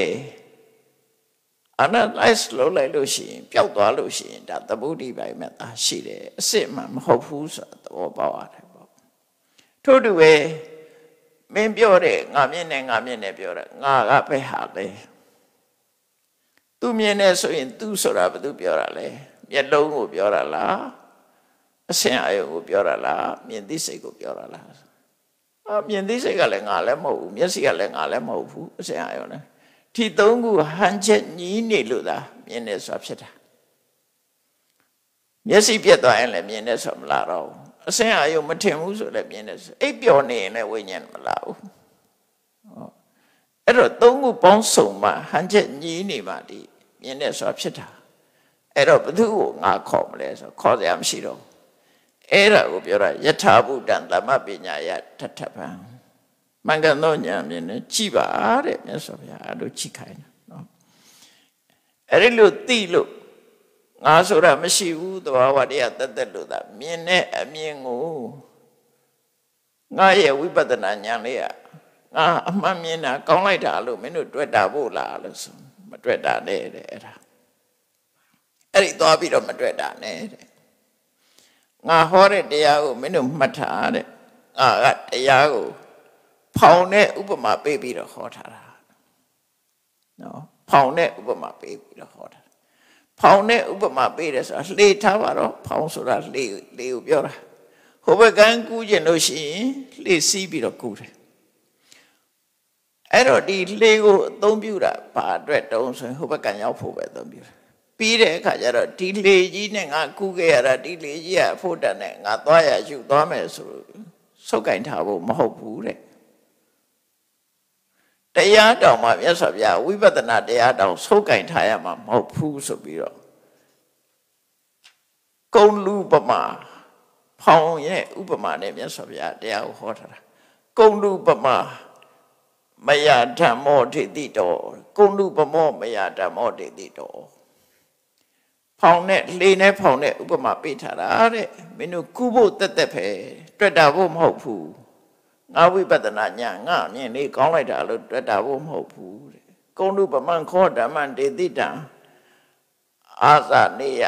analyze လုပ်လိုက်လို့ရှိရင်ပျောက်သွားလို့ရှိရင်ဒါသမုဒိပိုင်းမှာသာရှိတယ်အစစ်မှမဟုတ်ဘူးဆိုတာသဘောပေါက်ရတယ်ပေါ့ထို့တူပဲမင်းပြောတဲ့ငါမြင်နေပြောတာငါကပဲဟာလဲသူမြင်နေဆိုရင်သူဆိုတာဘာသူပြောတာလဲမျက်လုံးကိုပြောတာလားအစဉ်အယုံကိုပြောတာလားမြင်သိစိတ်ကိုပြောတာလားမြင်သိစိတ်ကလည်းငါလည်းမဟုတ်ဘူးမျက်စိကလည်းငါလည်းမဟုတ်ဘူးအစဉ်အယုံလည်းဒီသုံးခုဟန်ချက်ညီးနေလို့သာမြင်နေဆိုတာဖြစ်တာမျက်စိပြတ်သွားရင်လည်းမြင်နေဆိုတာမလားတော့အစဉ်အယုံမထင်ဘူးဆိုလည်းမြင်နေဆိုအိပ်ပျော်နေရင်လည်းဝိညာဉ်မလားဘူးအဲ့တော့သုံးခုပေါင်းစုံမှဟန်ချက်ညီးနေမှဒီမြင်နေဆိုတာဖြစ်တာအဲ့တော့ဘယ်သူကိုငါခေါ်မလဲဆိုခေါ်စရာမရှိတော့အဲ့ဒါကိုပြောတာယထာဘုဒ္ဓံသမပညာယထထဗံမှန်ကန်သောဉာဏ်မြင်နေကြည်ပါတဲ့မြတ်စွာဘုရားအဲ့လိုကြည်ခိုင်းတာနော်အဲ့ဒီလိုသိလို့ငါဆိုတာမရှိဘူးသဘာဝတရားတသက်လို့သာမြင်တဲ့အမြင်ကိုငါရဲ့ဝိပဿနာဉာဏ်လေးကငါအမှန်မြင်တာကောင်းလိုက်တာလို့မင်းတို့တွေ့တာဖို့လားလို့ဆိုမတွေ့တာနဲ့တဲ့အဲ့ဒါအဲ့ဒီသွားပြီးတော့မတွေ့တာနဲ့တဲ့ငါဟောတဲ့တရားကိုမင်းတို့မှတ်ထားတဲ့ငါကတရားကိုဖောင်တဲ့ဥပမာပေးပြီးတော့ဟောထားတာနော်ဖောင်တဲ့ဥပမာပေးပြီးတော့ဟောထားဖောင်တဲ့ဥပမာပေးတယ်ဆိုတာလှေထားပါတော့ဖောင်ဆိုတာလှေကိုပြောတာဟိုဘက်ကန်းကူးကျင်လို့ရှိရင်လှေစီးပြီးတော့ကူးတယ်အဲ့တော့ဒီလှေကိုအသုံးပြုတာဘာအတွက်တုံးဆိုရင်ဟိုဘက်ကန်းရောက်ဖို့ပဲအသုံးပြုတာပြီးတဲ့အခါကျတော့ဒီလေကြီးနဲ့ငါကူးခဲ့ရတာဒီလေကြီးကအဖို့တန်နဲ့ငါသွားရယူသွားမယ်ဆိုဆုတ်ကင်ထားဖို့မဟုတ်ဘူးတဲ့တရားတောင်မှမြတ်စွာဘုရားဝိပဿနာတရားတောင်ဆုတ်ကင်ထားရမှာမဟုတ်ဘူးဆိုပြီးတော့ကုံလူပမာဖောင်ရဲ့ဥပမာနဲ့မြတ်စွာဘုရားတရားကိုဟောထားတာကုံလူပမာမယဓမ္မောဒိဋ္ဌိတောကုံလူပမောမယဓမ္မောဒိဋ္ဌိတောဖောင်နဲ့လှေနဲ့ဖောင်နဲ့ဥပမာပေးထားတာတဲ့မင်းတို့ကူးဖို့တက်တက်ပဲတွေ့တာဖို့မဟုတ်ဘူးငါဝိပဿနာဉာဏ်ငါမြင်လေးကောင်းလိုက်တာလို့တွေ့တာဖို့မဟုတ်ဘူးတဲ့ကုံလူပမံခောဓမ္မံဒေတိတံအာသနေယ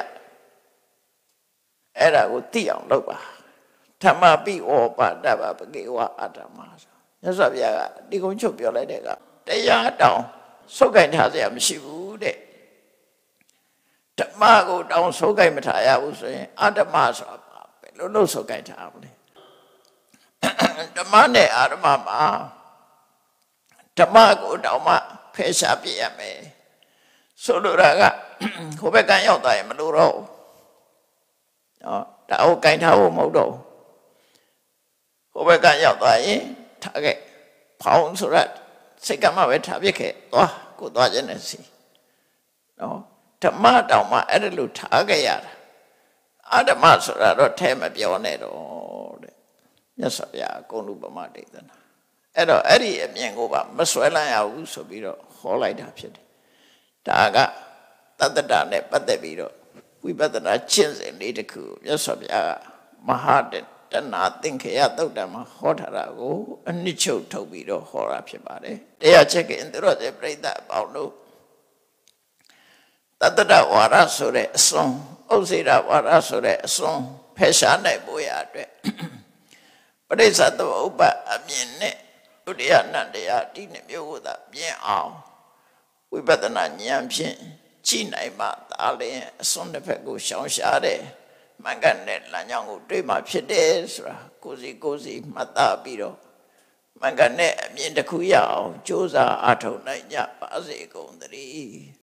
အဲ့ဒါကိုသိအောင်လုပ်ပါဓမ္မပိဩပါဒဗပကေဝအဓမ္မဆိုမြတ်စွာဘုရားကဒီကုန်းချုပ်ပြောလိုက်တဲ့ကတရားတောင်ဆုတ်ကင်ထားစရာမရှိဘူးတဲ့ဓမ္မကိုတောင်ဆုတ်ကင်မထားရဘူးဆိုရင်အဓမ္မဆိုတာဘယ်လိုလုပ်ဆုတ်ကင်ထားမလဲဓမ္မနဲ့အဓမ္မမှာဓမ္မကိုတောင်မှဖယ်ရှားပြရမယ်ဆိုလိုတာကဟိုဘက်ကရောက်သွားရင်မလို့တော့နော်ဒါကိုကင်ထားဖို့မဟုတ်တော့ဟိုဘက်ကရောက်သွားရင်ထားခဲ့ဖောင်းဆိုရစိတ်ကမှပဲထားပြခဲ့သွားကိုသွားခြင်းနဲ့စီနော်ဓမ္မတောင်မှအဲ့ဒါလို့ထားခဲ့ရတာအဓမ္မဆိုတာတော့ထဲမပြောနဲ့တော့တဲ့မြတ်စွာဘုရားကုဏုပမဒေသနာအဲ့တော့အဲ့ဒီအမြင်ကိုပါမဆွဲလန်းရဘူးဆိုပြီးတော့ဟောလိုက်တာဖြစ်တယ်ဒါကတတ္တတာနဲ့ပတ်သက်ပြီးတော့ဝိပဿနာကျင့်စဉ်လေးတစ်ခုမြတ်စွာဘုရားကမဟာတဏသင်္ခေယသုတ်တံမှာဟောထားတာကိုအနှစ်ချုပ်ထုတ်ပြီးတော့ဟောတာဖြစ်ပါတယ်တရားချက်ကင်သူတော်စပြိဿအပေါင်းတို့တတ္တဝါရဆိုတဲ့အစွန်းဥစ္စေရဝါရဆိုတဲ့အစွန်းဖယ်ရှားနိုင်ဖို့ရအတွက်ပရိစ္ဆသမုပ္ပါအမြင်နဲ့ဒုတိယနန္တရားဒီနှမျိုးကိုသာမြင်အောင်ဝိပဿနာဉာဏ်ဖြင့်ကြည့်နိုင်မှသာလျှင်အစွန်းတစ်ဖက်ကိုရှောင်ရှားတယ်မှန်ကန်တဲ့လမ်းကြောင်းကိုတွေ့မှဖြစ်တယ်ဆိုတာကိုယ်စီမှတ်သားပြီးတော့မှန်ကန်တဲ့အမြင်တစ်ခုရအောင်ကြိုးစားအားထုတ်နိုင်ကြပါစေကုန်သတည်း